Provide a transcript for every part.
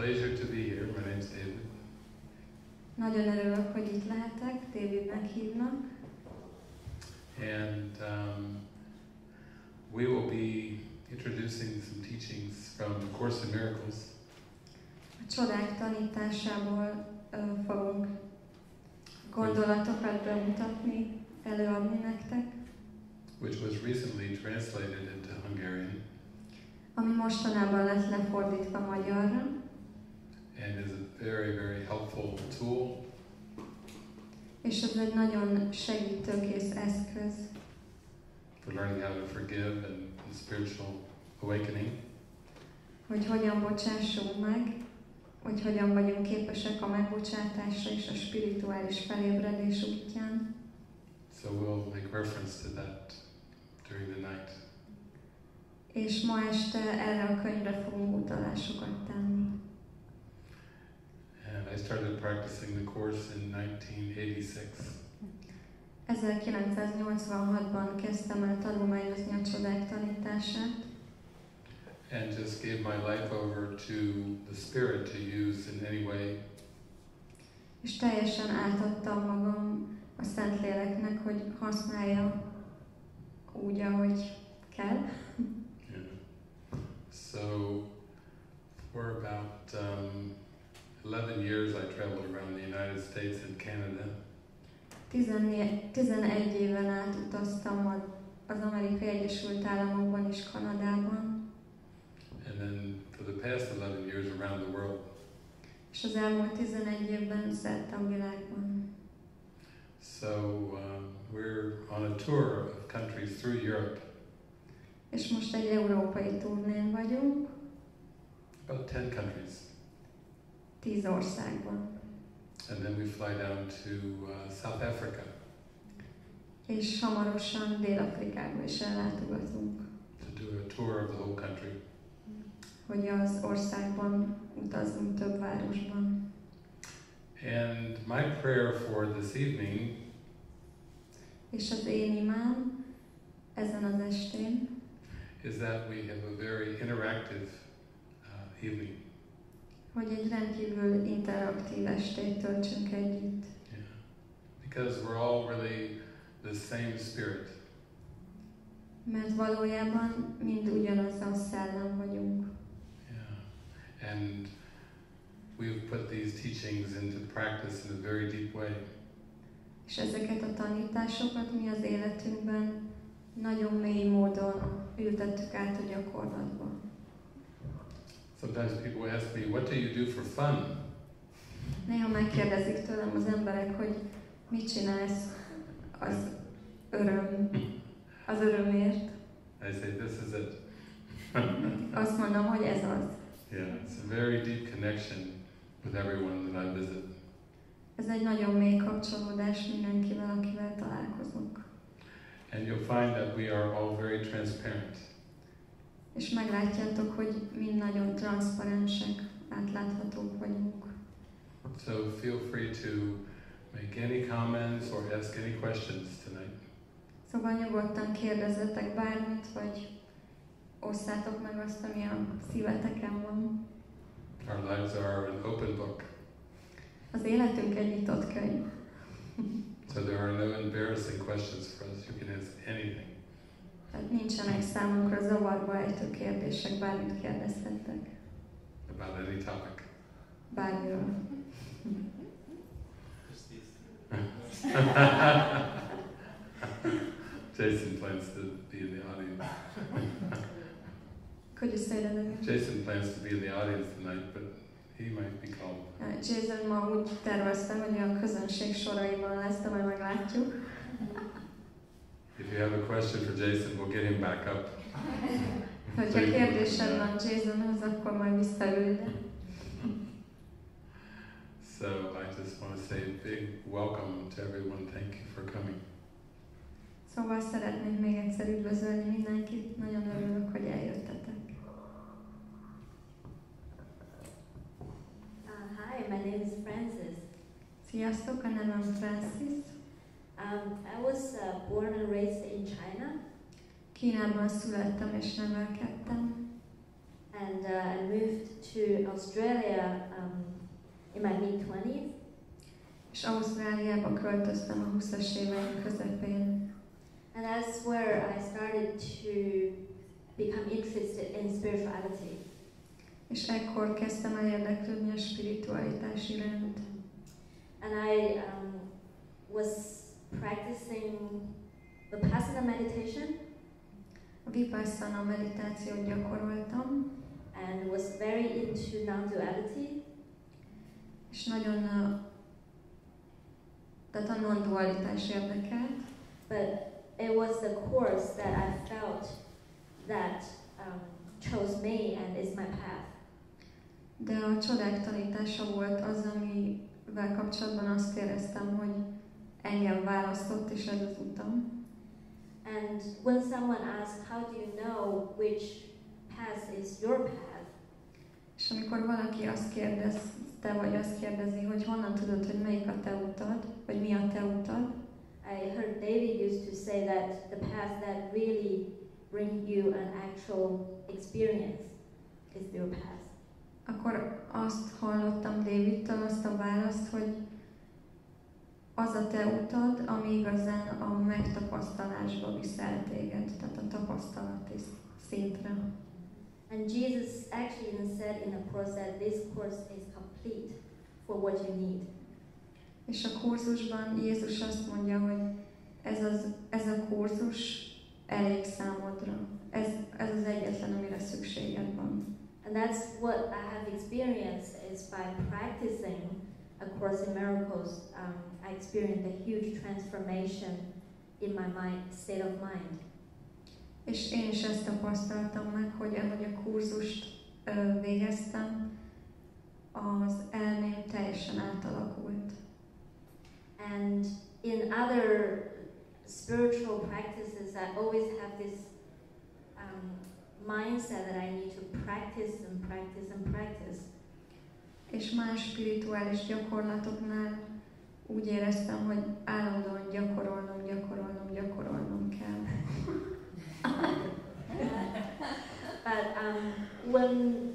pleasure to be here. My name's David. Nagyon örülök, hogy itt lehetek, Davidnek hívnak. And we will be introducing some teachings from the Course in Miracles. A csodák tanításából fogunk gondolatokat bemutatni, előadni nektek, which was recently translated into Hungarian ami mostanában lett lefordítva magyarra, and is a very, very helpful tool és ez egy nagyon segítőkész eszköz for learning how to forgive and spiritual awakening. hogy hogyan bocsássunk meg, hogy hogyan vagyunk képesek a megbocsátásra és a spirituális felébredés útján. So we'll make reference to that during the night. És ma este erre a könyvre fogunk utalásokat tenni. And I started practicing the Course in 1986. 1986-ban kezdtem el tanulmányozni a csodák tanítását, and just gave my life over to the Spirit to use in any way. és teljesen átadtam magam a Szentléleknek, hogy használja úgy, ahogy kell. Yeah. So for about 11 years I traveled around the United States and Canada. 11 éven át utaztam az Amerikai Egyesült Államokban és Kanadában, And then for the past 11 years around the world. és az elmúlt 11 évben szerte a világban. So we're on a tour of countries through Europe. És most egy európai turnén vagyunk, About 10 countries. 10 országban. And then we fly down to South Africa És hamarosan Dél-Afrikába is ellátogatunk, to do a tour of the whole country. hogy az országban utazzunk több városban. And my prayer for this evening És az én imám ezen az estén, is that we have a very interactive evening. hogy egy rendkívül interaktív estét töltsünk együtt. Yeah. Because we're all really the same spirit. Mert valójában mind ugyanaz a szellem vagyunk. Yeah. And we've put these teachings into practice in a very deep way. És ezeket a tanításokat mi az életünkben nagyon mély módon ültettük át a gyakorlatba. Sometimes people ask me, what do you do for fun? Néha megkérdezik tőlem az emberek, hogy mit csinálsz az örömért. I say, this is it. Azt mondom, hogy ez az. Yeah, it's a very deep connection with everyone that I visit. Ez egy nagyon mély kapcsolódás mindenkivel, akivel találkozunk. And you'll find that we are all very transparent. És meglátjátok, hogy mind nagyon transzparensek, átláthatók vagyunk. So feel free to make any comments or ask any questions tonight. Szóval nyugodtan kérdezzetek bármit, vagy osszátok meg azt, ami a szíveteken van. Our lives are an open book. Az életünk egy nyitott könyv. So there are no embarrassing questions for us. You can ask anything. Tehát nincsenek számunkra zavarba ejtő kérdések, bármit kérdezhettek. About any topic. Bármiről. Jason plans to be in the audience. Could you say that again? Jason plans to be in the audience tonight, but he might be called. Jason ma úgy terveztem, hogy a közönség soraiban lesz, de majd meglátjuk. If you have a question for Jason, we'll get him back up. Hogyha kérdésed van Jasonhoz, akkor majd visszaül ide. So I just want to say a big welcome to everyone. Thank you for coming. Szóval szeretnék még egyszer üdvözölni mindenkit. Nagyon örülök, hogy eljöttetek. Hi, my name is Francis. Sziasztok, a nevem Francis. I was born and raised in China. Kínában születtem és nevelkedtem. and I moved to Australia in my mid-20s. És Ausztráliába költöztem a 20-as éveim közepén. And that's where I started to become interested in spirituality. És ekkor kezdtem el érdeklődni a spiritualitás iránt. And I was practicing Vipassana meditation A Vipassana meditációt gyakoroltam, and was very into non-duality. és nagyon tehát a non-dualitás érdekelt, But it was the course that I felt that chose me and is my path. de a csodák tanítása volt az, amivel kapcsolatban azt éreztem, hogy engem választott, és ez az utam. And when someone asks, how do you know which path is your path? És amikor valaki azt kérdezte, vagy azt kérdezi, hogy honnan tudod, hogy melyik a te utad, vagy mi a te utad, I heard David used to say that the path that really brings you an actual experience is your path. akkor azt hallottam Davidtől, azt a választ, hogy az a te utad, ami igazán a megtapasztalásba viszel téged, tehát a tapasztalati szintre. And Jesus actually said in the course that this course is complete for what you need. És a kurzusban Jézus azt mondja, hogy ez a kurzus elég számodra. Ez az egyetlen, amire szükséged van. And that's what I have experienced is by practicing A Course in Miracles, I experienced a huge transformation in my mind, state of mind. És én is ezt tapasztaltam meg, hogy ahogy a kurzust végeztem, az elmém teljesen átalakult. And in other spiritual practices, I always have this mindset that I need to practice and practice and practice. És más spirituális gyakorlatoknál úgy éreztem, hogy állandóan gyakorolnom kell. But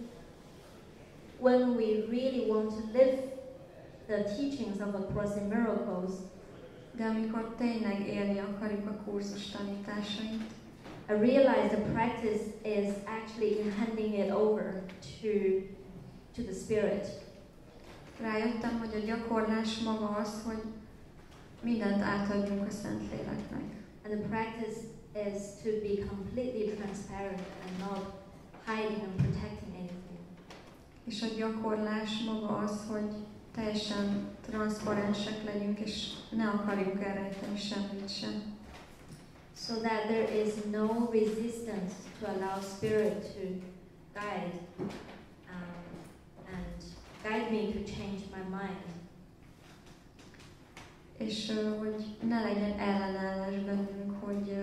when we really want to live the teachings of A Course in Miracles, de amikor tényleg élni akarjuk a kurzus tanításait, I realized the practice is actually in handing it over to the Spirit. Rájöttem, hogy a gyakorlás maga az, hogy mindent átadjunk a Szentléleknek. And the practice is to be completely transparent and not hiding and protecting anything. És a gyakorlás maga az, hogy teljesen transzparensek legyünk, és ne akarjuk elrejteni semmit sem. So that there is no resistance to allow Spirit to guide and guide me to change my mind. És hogy ne legyen ellenállás bennünk, hogy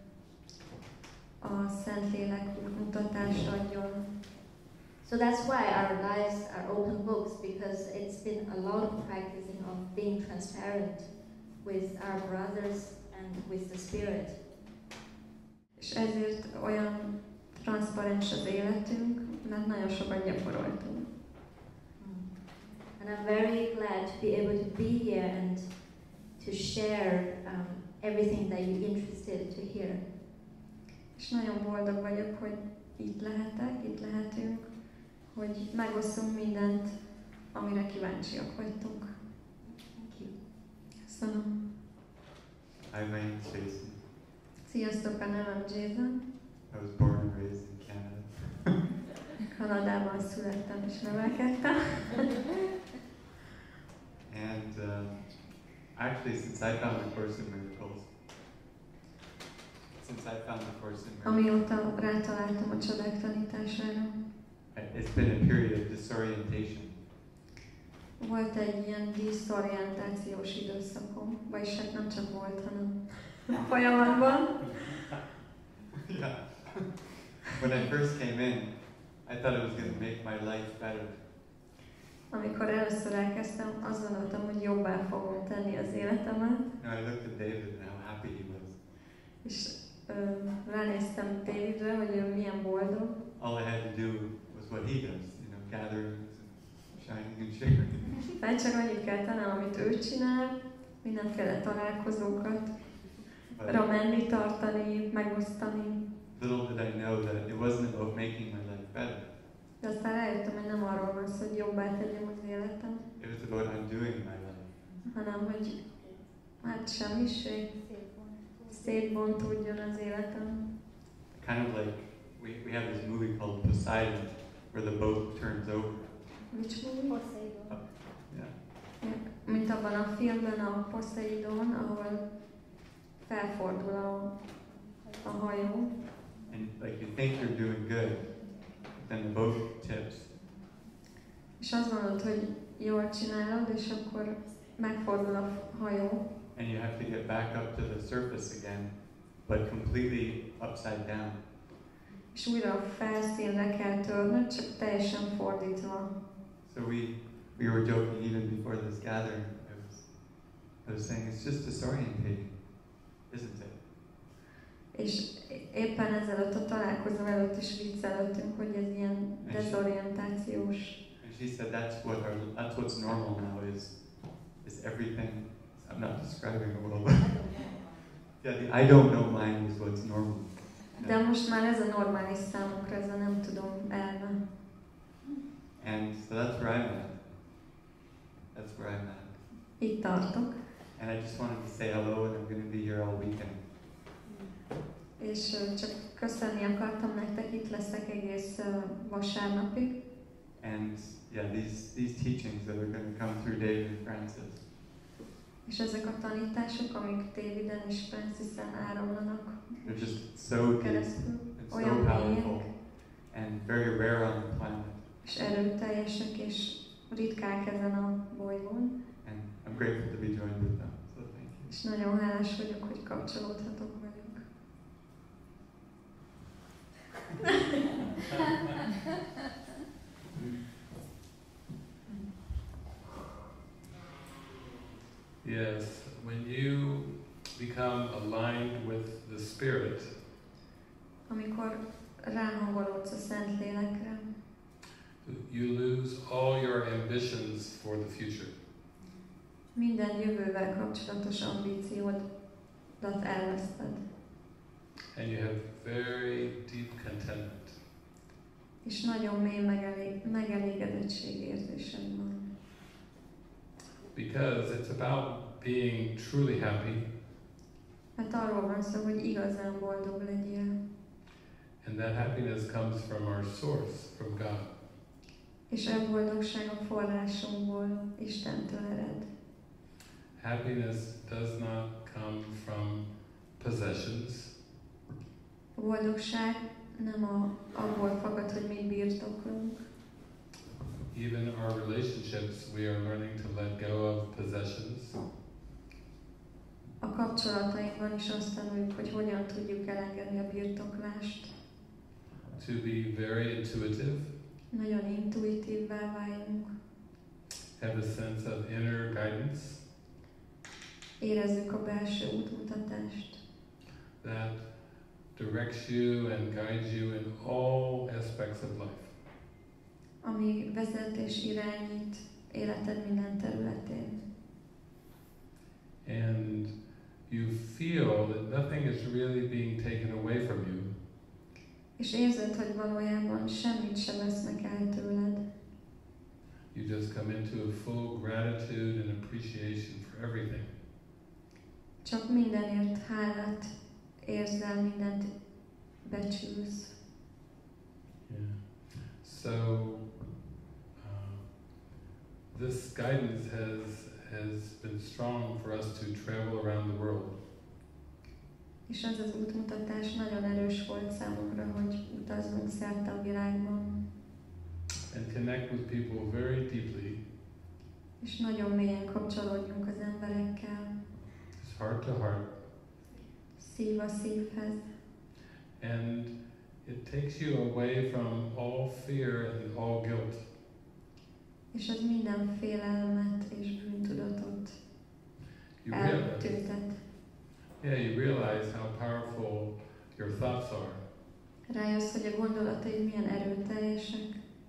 a Szentlélek útmutatást adjon. So that's why our lives are open books, because it's been a lot of practicing of being transparent with our brothers and with the Spirit. És ezért olyan transzparens az életünk, mert nagyon sokat gyakoroltunk. And I'm very glad to be able to be here and to share everything that you're interested to hear. És nagyon boldog vagyok, hogy itt lehetünk, hogy megosztunk mindent, amire kíváncsiak vagytok. Thank you. Köszönöm. Hi, my name is Jason. Sziasztok, a nevem Jason. I was born and raised in Canada. Kanadában születtem és nevelkedtem. And actually, since I found the Course in Miracles, Amióta rátaláltam a csodák tanítására, it's been a period of disorientation. volt egy ilyen diszorientációs időszakom, vagyis hát nem csak volt, hanem folyamatban. Yeah. When I first came in, I thought it was going to make my life better. Amikor először elkezdtem, azt gondoltam, hogy jobbá fogom tenni az életemet. I looked at David and how happy he was. És ránéztem Davidre, hogy ő milyen boldog. All I had to do what he does, you know, gatherings and shining and sharing. Mert csak annyit kell tennem, amit ő csinál, mindenféle találkozókat, But menni, tartani, megosztani. little did I know that it wasn't about making my life better. De aztán rájöttem, hogy nem arról van szó, hogy jobbá tegyem az életem, It was about undoing my life. hanem hogy hát semmiség, szétbontódjon az életem. Kind of like we have this movie called Poseidon, where the boat turns over. Nincs múlva? Yeah. Mint abban a filmben, a Poseidon, ahol felfordul a hajó, And like you think you're doing good, but then the boat tips. és azt mondod, hogy jól csinálod, és akkor megfordul a hajó, And you have to get back up to the surface again, but completely upside down. és újra a felszínre kell törnöd, csak teljesen fordítva. So we were joking even before this gathering. I was saying it's just disorientating, isn't it? És éppen ezelőtt a találkozó előtt is viccelődtünk, hogy ez ilyen dezorientációs. And she said that's what's normal now is everything. I'm not describing the world. Yeah, the I don't know mind is what's normal. De most már ez a normális számukra, ez a nem tudom elve. And so that's where I'm at. That's where I'm at. Itt tartok. And I just wanted to say hello, and I'm going to be here all weekend. És csak köszönni akartam nektek, itt leszek egész vasárnapig. And yeah, these teachings that are going to come through David and Francis. És ezek a tanítások, amik Daviden és Francisen áramlanak They're just so deep keresztül, and olyan so powerful mélyek, and very rare on the planet. és erőteljesek, és ritkák ezen a bolygón. And I'm grateful to be joined with them. So thank you. És nagyon hálás vagyok, hogy kapcsolódhatok velük. Yes, when you become aligned with the Spirit, Amikor ráhangolódsz a Szentlélekre, you lose all your ambitions for the future. minden jövővel kapcsolatos ambíciódat elveszted, And you have very deep contentment. és nagyon mély megelégedettség érzésed van. Because it's about being truly happy, Mert arról van szó, hogy igazán boldog legyél, and that happiness comes from our source, from God. és a boldogság a forrásunkból, Istentől ered. Happiness does not come from possessions. A boldogság nem abból fakad, hogy mit birtoklunk. Even our relationships, we are learning to let go of possessions. A kapcsolatainkban is azt tanuljuk, hogy hogyan tudjuk elengedni a birtoklást. To be very intuitive, Nagyon intuitívvá váljunk. have a sense of inner guidance Érezzük a belső útmutatást, that directs you and guides you in all aspects of life. ami vezet és irányít életed minden területén. And you feel that nothing is really being taken away from you. És érzed, hogy valójában semmit sem vesznek el tőled. You just come into a full gratitude and appreciation for everything. Csak mindenért hálát érzel, mindent becsülsz. Yeah. So this guidance has been strong for us to travel around the world. És ez az útmutatás nagyon erős volt számunkra, hogy utazzunk szerte a világban. And connect with people very deeply. És nagyon mélyen kapcsolódjunk az emberekkel, It's heart to heart. szív a szívhez. And it takes you away from all fear and all guilt. És ez minden félelmet és bűntudatot You realize, eltüntet. you realize how powerful your thoughts are. Rájössz, hogy a gondolataid milyen erőteljesek,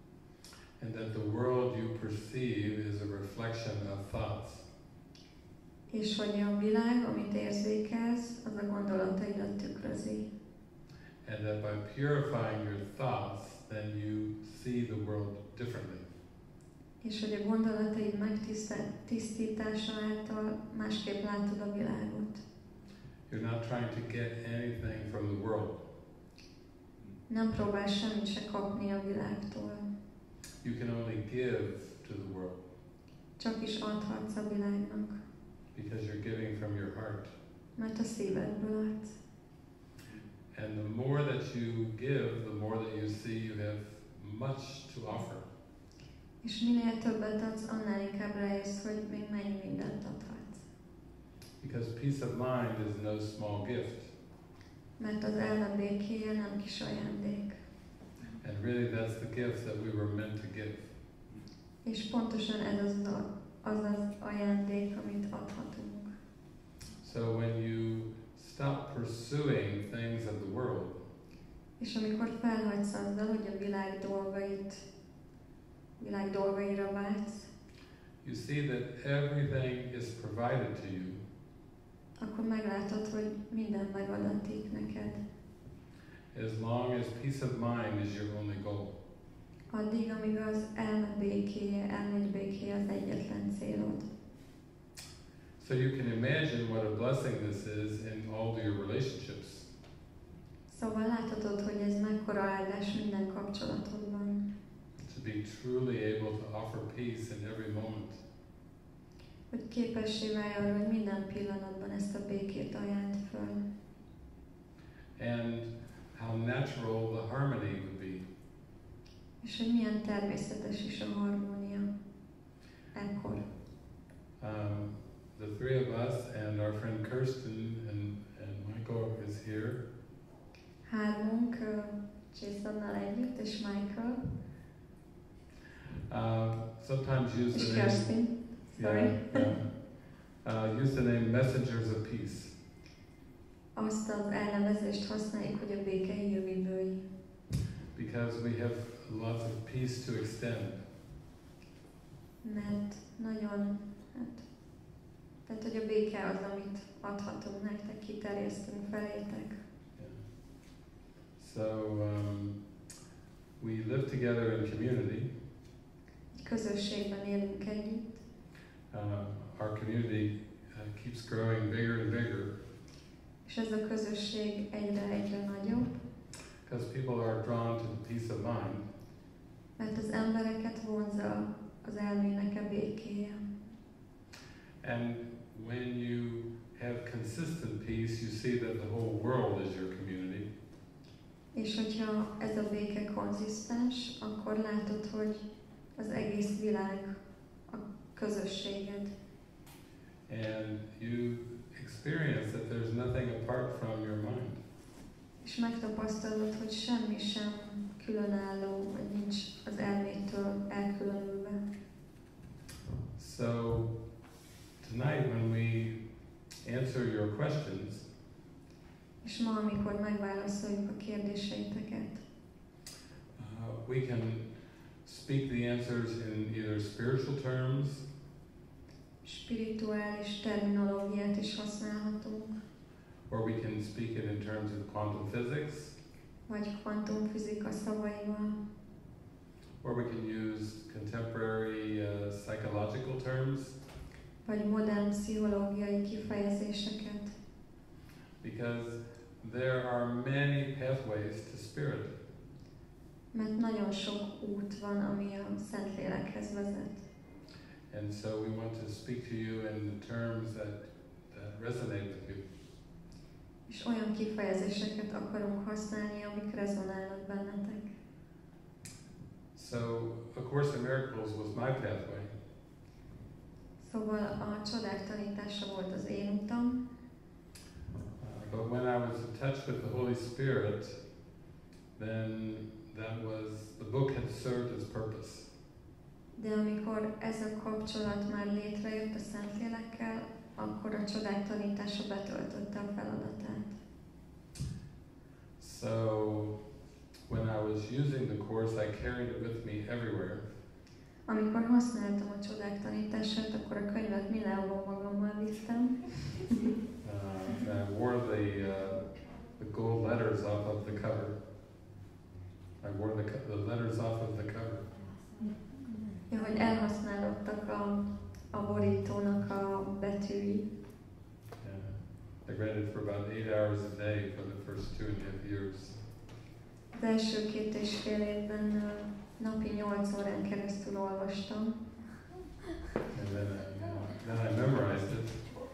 and that the world you perceive is a reflection of thoughts. És hogy a világ, amit érzékelsz, az a gondolataidat tükrözi. And that by purifying your thoughts, then you see the world differently. És hogy a gondolataid megtisztítása által másképp látod a világot. You're not trying to get anything from the world. Nem próbálsz semmit se kapni a világtól. You can only give to the world Csak is adhatsz a világnak, because you're giving from your heart. mert a szívedből adsz. And the more that you give, the more that you see you have much to offer. És minél többet adsz, annál inkább rájössz, hogy még mennyi mindent adhatsz. Because peace of mind is no small gift. Mert az elme békéje nem kis ajándék. And really that's the gift that we were meant to give. És pontosan ez az ajándék, amit adhatunk. So when you stop pursuing things of the world, És amikor felhagysz azzal, hogy a világ dolgaira vágysz, you see that everything is provided to you akkor meglátod, hogy minden megadatik neked. as long as peace of mind is your only goal. Addig, amíg az elmegy békéje az egyetlen célod. So you can imagine what a blessing this is in all your relationships. Szóval láthatod, hogy ez mekkora áldás minden kapcsolatodban. To be truly able to offer peace in every moment. Hogy képessé válj arra, hogy minden pillanatban ezt a békét ajánld föl. And how natural the harmony would be. És hogy milyen természetes is a harmónia ekkor. The three of us and our friend Kirsten and Michael is here. Hármunk, Jasonnal együtt, és Michael, Sometimes use és the name, Kirsten. Sorry. use the name Messengers of Peace. Azt az elnevezést használjuk, hogy a béke jövőbői. Because we have lots of peace to extend. Mert nagyon, tehát hogy a béke az, amit adhatunk nektek, kiterjesztünk felétek. Yeah. So we live together in community. Egy közösségben élünk együtt. Our community keeps growing bigger and bigger. És ez a közösség egyre nagyobb. Because people are drawn to the peace of mind. Mert az embereket vonzza az elmének a békéje. And when you have consistent peace, you see that the whole world is your community. És hogyha ez a béke konzisztens, akkor látod, hogy az egész világ a közösséged. And you experience that there's nothing apart from your mind. És megtapasztalod, hogy semmi sem különálló, vagy nincs az elmétől elkülönülve. So tonight when we answer your questions, És ma, amikor megválaszoljuk a kérdéseiteket, we can speak the answers in either spiritual terms spirituális terminológiát is használhatunk, or we can speak it in terms of quantum physics, vagy kvantumfizika szavaival, or we can use contemporary psychological terms, vagy modern pszichológiai kifejezéseket, because there are many pathways to spirit. mert nagyon sok út van, ami a Szentlélekhez vezet. And so we want to speak to you in the terms that resonate with you. És olyan kifejezéseket akarunk használni, amik rezonálnak bennetek. So A Course in Miracles was my pathway. Szóval a csodák tanítása volt az én utam, But when I was in touch with the Holy Spirit, then the book had served its purpose. de amikor ez a kapcsolat már létrejött a Szentlélekkel, akkor a csodák tanítása betöltötte a feladatát. So when I was using the Course, I carried it with me everywhere. Amikor használtam a csodák tanítását, akkor a könyvet mindenhol magammal vittem. I wore the gold letters off of the cover. I wore the letters off of the cover. Ja, hogy elhasználódtak a borítónak a betűi. I read it for about 8 hours a day for the first 2.5 years. Az első 2,5 évben napi 8 órán keresztül olvastam. And then I memorized it.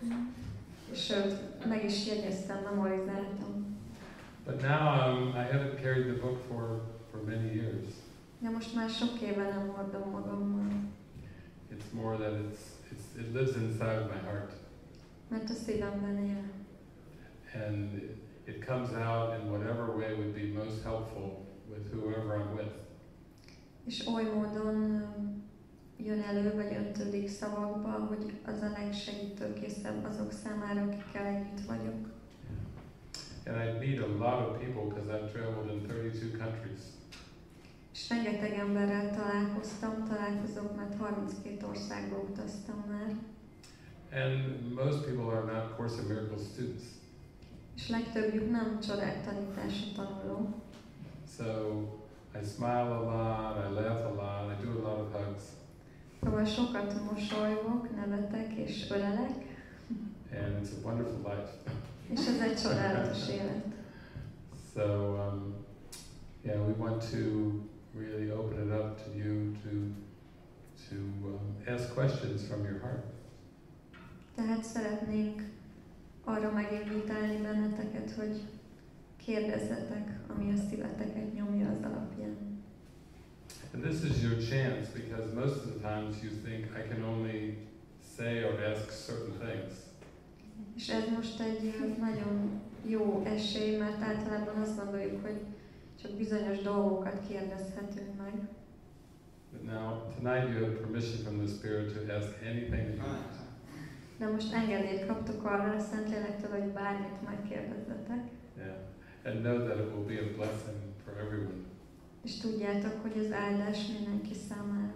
Sőt, meg is jegyeztem, memorizáltam. But now I haven't carried the book for many years. De most már sok éve nem hordom magammal. It's more that it lives inside my heart. Mert a szívemben él. And it comes out in whatever way would be most helpful with whoever I'm with. És oly módon jön elő, vagy öntődik szavakba, hogy az a legsegítőkészebb azok számára, akikkel együtt vagyok. And I meet a lot of people because I've traveled in 32 countries. És rengeteg emberrel találkozok, mert 32 országba utaztam már. And most people are not Course in Miracles students. És legtöbbjük nem csodák tanítása tanuló. So I smile a lot, I laugh a lot, I do a lot of hugs. Szóval sokat mosolygok, nevetek és ölelek. And it's a wonderful life. És ez egy csodálatos élet. So yeah, we want to really open it up to you to ask questions from your heart. Tehát szeretnénk arra meginvitálni benneteket, hogy kérdezzetek, ami a szíveteket nyomja az alapján. And this is your chance because most of the times you think I can only say or ask certain things. És ez most egy nagyon jó esély, mert általában azt gondoljuk, hogy csak bizonyos dolgokat kérdezhetünk meg. But now, tonight you have permission from the Spirit to ask anything that you want. De most engedélyt kaptok arra a Szentlélektől, hogy bármit megkérdezzetek. Yeah. And know that it will be a blessing for everyone. És tudjátok, hogy az áldás mindenki számára.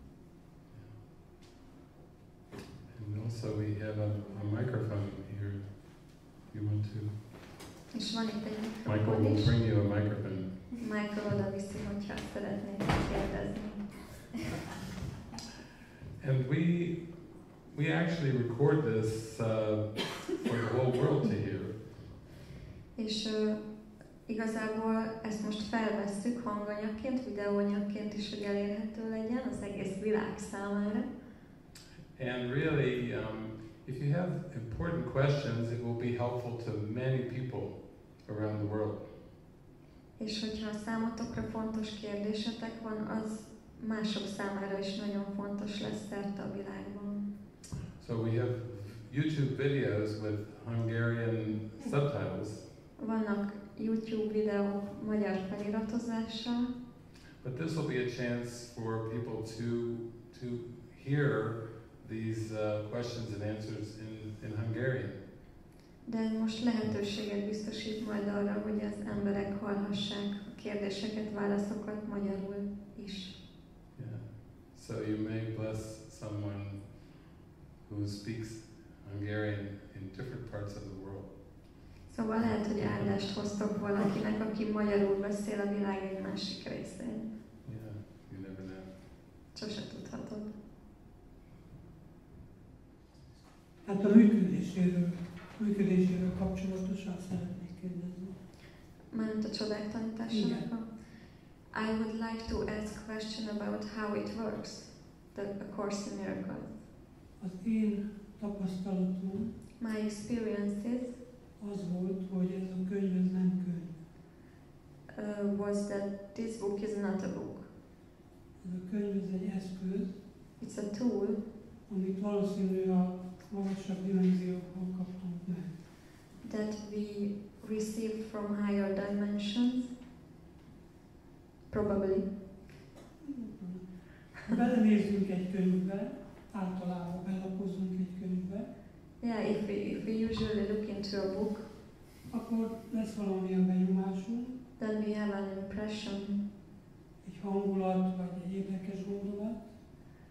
And also we have a microphone here. You want to? És van itt egy Michael mikrofon will is. bring you a microphone. Michael oda viszi, hogyha szeretnék kérdezni. And we actually record this for the whole world to hear. És igazából ezt most felvesszük hanganyagként, videóanyagként is, hogy elérhető legyen az egész világ számára. And really, if you have important questions, it will be helpful to many people around the world. És hogyha a számotokra fontos kérdésetek van, az mások számára is nagyon fontos lesz szerte a világban. So we have YouTube videos with Hungarian subtitles. Vannak YouTube videók magyar feliratozással, But this will be a chance for people to hear these questions and answers in Hungarian. de ez most lehetőséget biztosít majd arra, hogy az emberek hallhassák a kérdéseket, válaszokat magyarul is. Yeah. So you may bless someone who speaks Hungarian in different parts of the world. Szóval lehet, hogy áldást hoztok valakinek, aki magyarul beszél a világ egy másik részén. Yeah, you never know. Sose tudhatod. Hát a működéséről kapcsolatosan szeretnék kérdezni. Mert a csodák tanításának. I would like to ask a question about how it works, A Course in Miracles. Az én tapasztalatom My experiences az volt, hogy ez a könyv ez nem könyv. Was that this book is not a book. Ez a könyv ez egy eszköz, It's a tool amit valószínű a magasabb dimenziókból kaptunk meg. that we received from higher dimensions, probably. Belenézzünk egy könyvbe, általában belapozunk egy könyvbe, Yeah, if we usually look into a book, akkor lesz valamilyen benyomásunk, then we have an impression, egy hangulat vagy egy érdekes gondolat,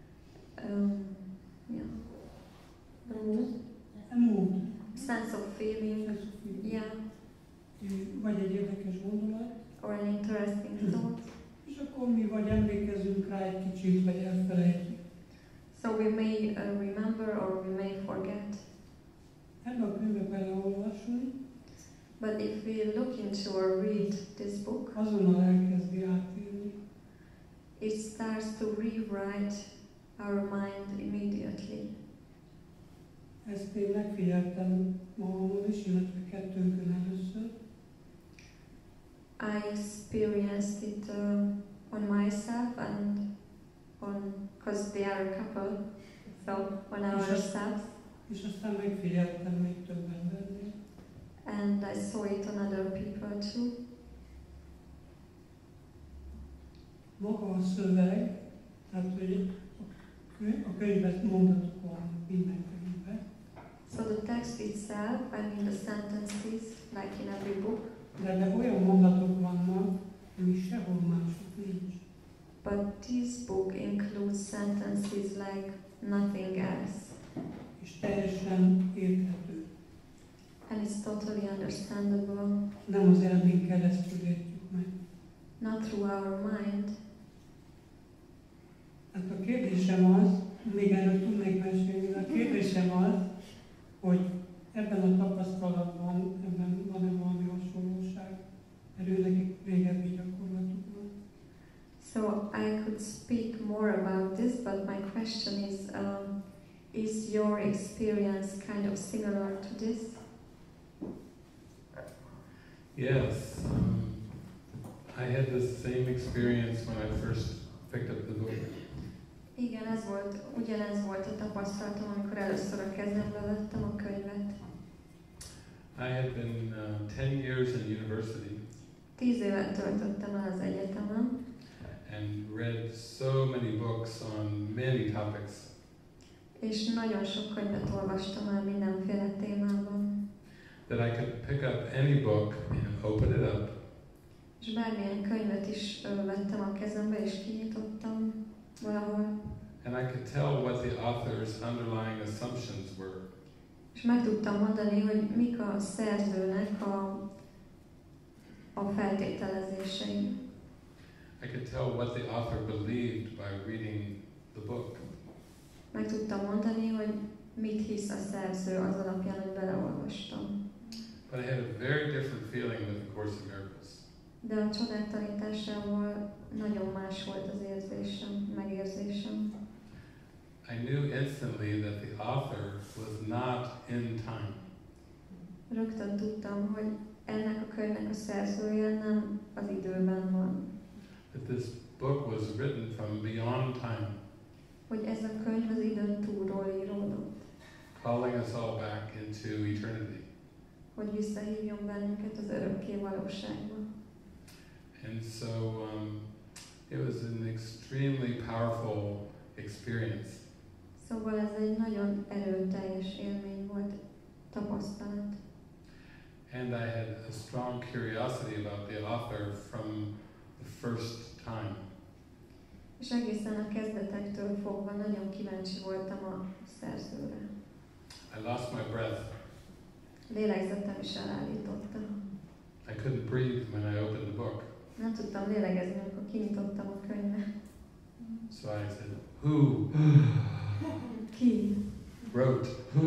yeah, the mood, A mood. sense of feeling, yeah, Vagy egy érdekes gondolat, or an interesting thought. és akkor mi vagy emlékezünk rá egy kicsit, vagy elfelejtjük. So we may remember or we may forget. Ebben a könyvbe beleolvasni, But if we look into or read this book, azonnal elkezdi átírni. it starts to rewrite our mind immediately. Ezt én megfigyeltem magamon is, illetve kettőnkön először. I experienced it on myself and because they are a couple, so on ourselves, És aztán megfigyeltem még több embernél. and I saw it on other people too. Maga a szöveg, tehát hogy a könyvet mondatok van minden könyvben, So the text itself, I mean the sentences, like in every book, de olyan mondatok vannak, ami sehol mások nincs. but this book includes sentences like nothing else, És teljesen érthető. and it's totally understandable, Nem az elmén keresztül értjük meg. not through our mind. Hát a kérdésem az, még erről tudnék mesélni, de a kérdésem az, hogy ebben a tapasztalatban, ebben van-e valami hasonlóság, mert ő nekik régebbi gyakorlatuk van. So I could speak more about this, but my question is your experience kind of similar to this? Yes, I had the same experience when I first picked up the book. Igen, ugyanez volt a tapasztalatom, amikor először a kezembe vettem a könyvet. I had been 10 years in university 10 évet töltöttem el az egyetemen, and read so many books on many topics. és nagyon sok könyvet olvastam el mindenféle témában. That I could pick up any book and open it up És bármilyen könyvet is vettem a kezembe, és kinyitottam valahol, and I could tell what the author's underlying assumptions were. és meg tudtam mondani, hogy mik a szerzőnek a feltételezései. I could tell what the author believed by reading the book. Meg tudtam mondani, hogy mit hisz a szerző az alapján, hogy beleolvastam. But I had a very different feeling with A Course in Miracles. De a csodák tanításával nagyon más volt az érzésem, megérzésem. I knew instantly that the author was not in time. Rögtön tudtam, hogy ennek a könyvnek a szerzője nem az időben van. That this book was written from beyond time, Hogy ez a könyv az időn túlról íródott. calling us all back into eternity. Hogy visszahívjon bennünket az örökké valóságba. And so it was an extremely powerful experience. Szóval ez egy nagyon erőteljes élmény volt, tapasztalat. And I had a strong curiosity about the author from the first time. És egészen a kezdetektől fogva nagyon kíváncsi voltam a szerzőre. I lost my breath. Lélegzetem is elállította. I couldn't breathe when I opened the book. Nem tudtam lélegezni, amikor kinyitottam a könyvet. So I said, who Ki? wrote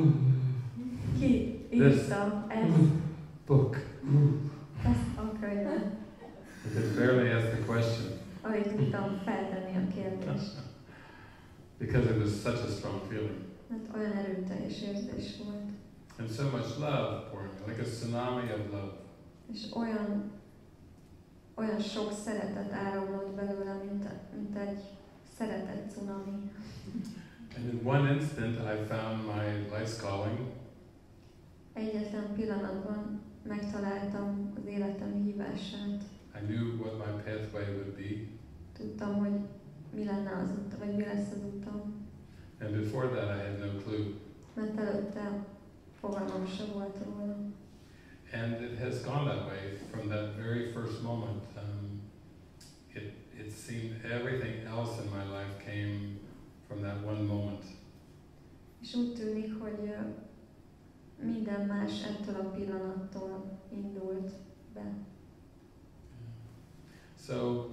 Ki írta ezt book? a könyvet? I could barely ask the question Alig tudtam feltenni a kérdést. because it was such a strong feeling. Mert olyan erőteljes érzés volt. And so much love pouring, like a tsunami of love. És olyan sok szeretet áramlott belőle, mint egy szeretet cunami. And in one instant I found my life's calling. Egyetlen pillanatban megtaláltam az életem hívását. I knew what my pathway would be. Tudtam, hogy mi lenne az út, vagy mi lesz az utam. And before that I had no clue. Mert előtte fogalmam sem volt róla. And it has gone that way from that very first moment. It seemed everything else in my life came from that one moment. És úgy tűnik, hogy minden más ettől a pillanattól indult be. So,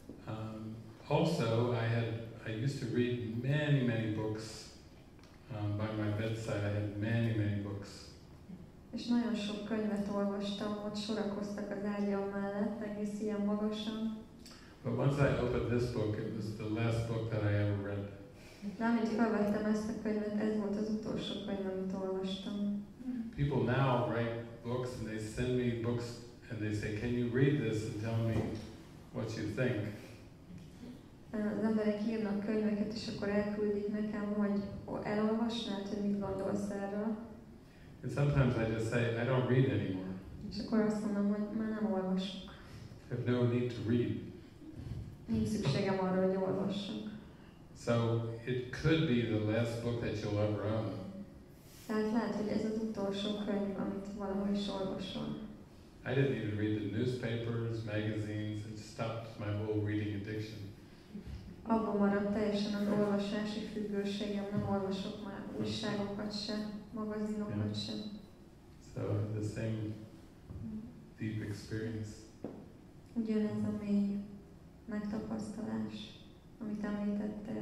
also I used to read many books by my bedside. I had many books. És nagyon sok könyvet olvastam, ott sorakoztak az ágyam mellett, egész ilyen magasan. But once I opened this book, it was the last book that I ever read. De amint felvettem ezt a könyvet, ez volt az utolsó könyv, amit olvastam. People now write books and they send me books and they say, can you read this and tell me what you think? Az emberek írnak könyveket, és akkor elküldik nekem, hogy elolvasnád, hogy mit gondolsz erről. And sometimes I just say, I don't read anymore. És akkor azt mondom, hogy már nem olvasok. I have no need to read. Nincs szükségem arra, hogy olvassak. So it could be the last book that you'll ever own. Tehát lehet, hogy ez az utolsó könyv, amit valahol is olvasol. I didn't even read the newspapers, magazines. It stopped my whole reading addiction. Abban maradt teljesen az olvasási függőségem, nem olvasok már újságokat se, magazinokat se. So the same deep experience. Ugyanez a mély megtapasztalás, amit említettél.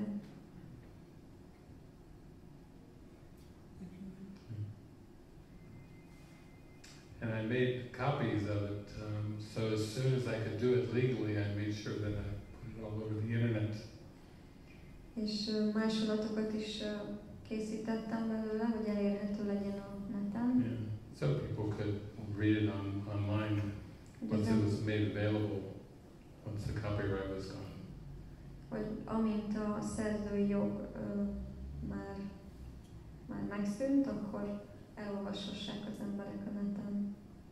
And I made copies of it, so as soon as I could do it legally, I made sure that I put it all over the internet. És másolatokat is készítettem belőle, hogy elérhető legyen a neten. Yeah. So people could read it online once it was made available, once the copyright was gone. Hogy amint a szerzői jog már megszűnt, akkor elolvashassák az emberek a neten.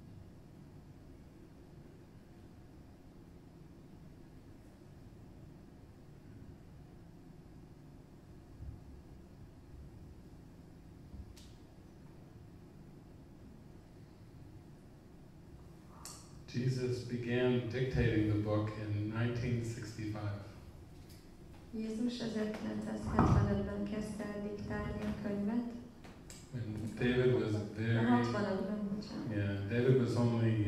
Jesus began dictating the book in 1965. Jézus 1975-ben kezdte el diktálni a könyvet. When David was very, 65-ben, bocsánat. yeah, David was only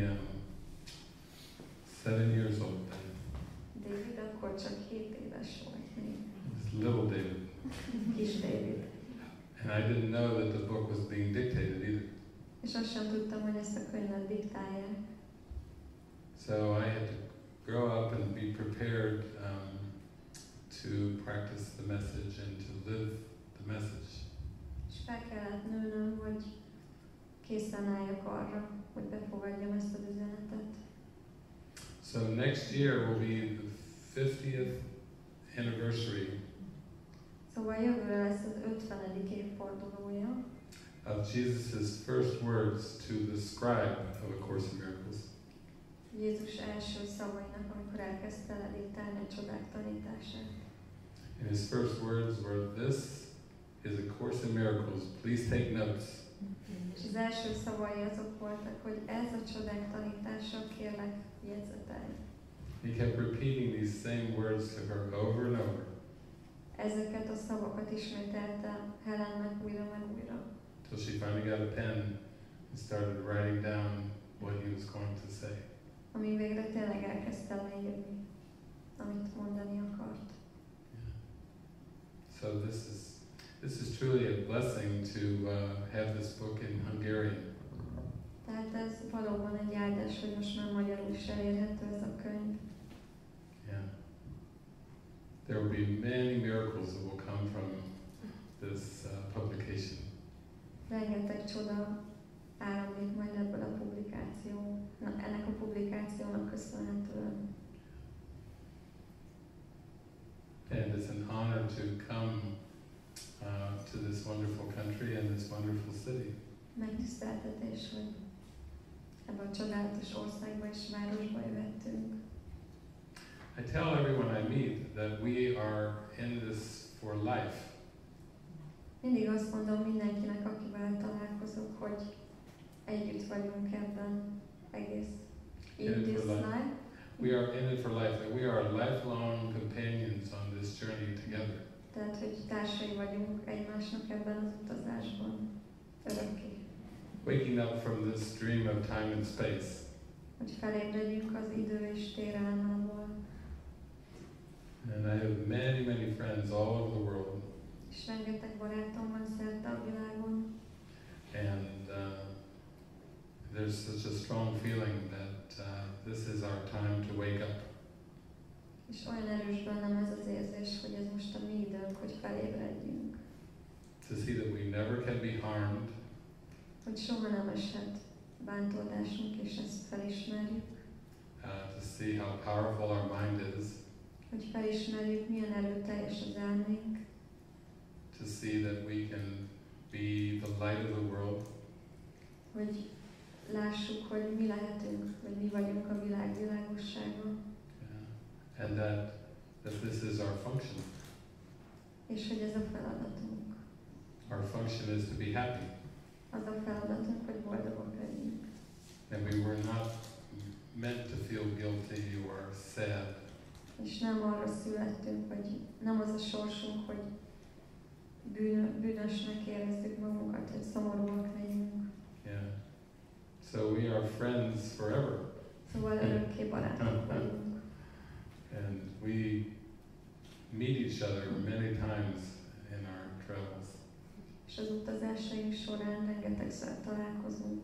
7 years old then. David akkor csak 7 éves volt még. It was little David. Kis David. And I didn't know that the book was being dictated either. És azt sem tudtam, hogy ezt a könyvet diktálják. So I had to grow up and be prepared to practice the message and to live the message. És fel kellett nőnöm, hogy készen álljak arra, hogy befogadjam ezt az üzenetet. So next year will be the 50th anniversary Szóval jövőre lesz az 50. évfordulója of Jesus' first words to the scribe of A Course in Miracles. Jézus első szavainak, amikor elkezdte lediktálni a csodák tanítását. And his first words were, "This is A Course in Miracles. Please take notes." És az első szavai azok voltak, hogy ez a csodák tanítása, kérlek, jegyzetelj. He kept repeating these same words to her over and over. Ezeket a szavakat ismételte Helennek újra meg újra. Till she finally got a pen and started writing down what he was going to say. Ami végre tényleg elkezdte leírni, amit mondani akart. Yeah. So this is truly a blessing to have this book in Hungarian. Tehát ez valóban egy áldás, hogy most már magyarul is elérhető ez a könyv. Yeah. There will be many miracles that will come from this publication. Rengeteg csoda áramlik majd ebből a ennek a publikációnak köszönhetően. And it's an honor to come to this wonderful country and this wonderful city. Megtiszteltetés, hogy ebbe a csodálatos országba és városba jöhettünk. I tell everyone I meet that we are in this for life. Mindig azt mondom mindenkinek, akivel találkozok, hogy együtt vagyunk ebben egész in this life. We are in it for life, that we are lifelong companions on this journey together. Tehát, hogy társai vagyunk egymásnak ebben az utazásban. Örökké. Waking up from this dream of time and space. Hogy felébredjünk az idő és tér álmából. And I have many, many friends all over the world. És rengeteg barátom van szerte a világon. And there's such a strong feeling that this is our time to wake up. És olyan erős bennem ez az érzés, hogy ez most a mi időnk, hogy felébredjünk. To see that we never can be harmed. Hogy soha nem eshet bántódásunk, és ezt felismerjük. To see how powerful our mind is. Hogy felismerjük, milyen erőteljes az elménk. To see that we can be the light of the world. Hogy lássuk, hogy mi lehetünk, hogy mi vagyunk a világ világossága. And that this is our function. És hogy ez a feladatunk. Our function is to be happy. Az a feladatunk, hogy boldogok legyünk. And we were not meant to feel guilty or sad. És nem arra születtünk, hogy nem az a sorsunk, hogy bűnösnek érezzük magunkat, hogy szomorúak legyünk. Yeah. So we are friends forever. Szóval örökké barátok vagyunk. And we meet each other many times in our travels. És az utazásaink során rengetegszer találkozunk.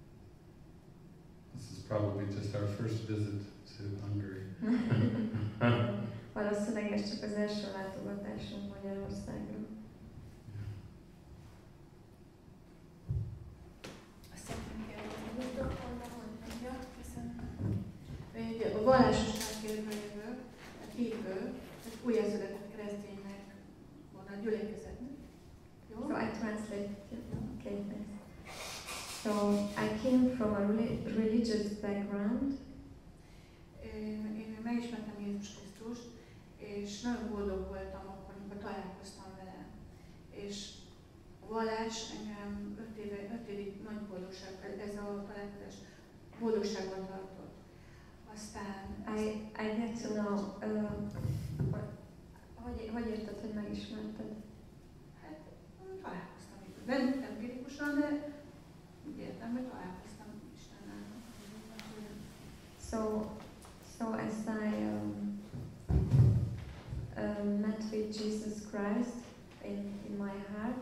This is probably just our first visit to Hungary. Valószínűleg ez csak az első látogatásunk Magyarországra. A vallásosság kérdőjéből, a hívő, egy újjászületett kereszténynek van a gyülekezetnek. Jó? So I translate. Okay, thanks. So I came from a religious background. Én megismertem Jézus Krisztust, és nagyon boldog voltam akkor, amikor találkoztam vele. És a vallás engem 5 évig nagy boldogság, ez a találkozás boldogságban tartott. Aztán I get to know, hogy érted, hogy megismerted? Hát találkoztam itt. Nem empirikusan, de úgy értem, hogy találkoztam Istennel. So as I met with Jesus Christ in my heart,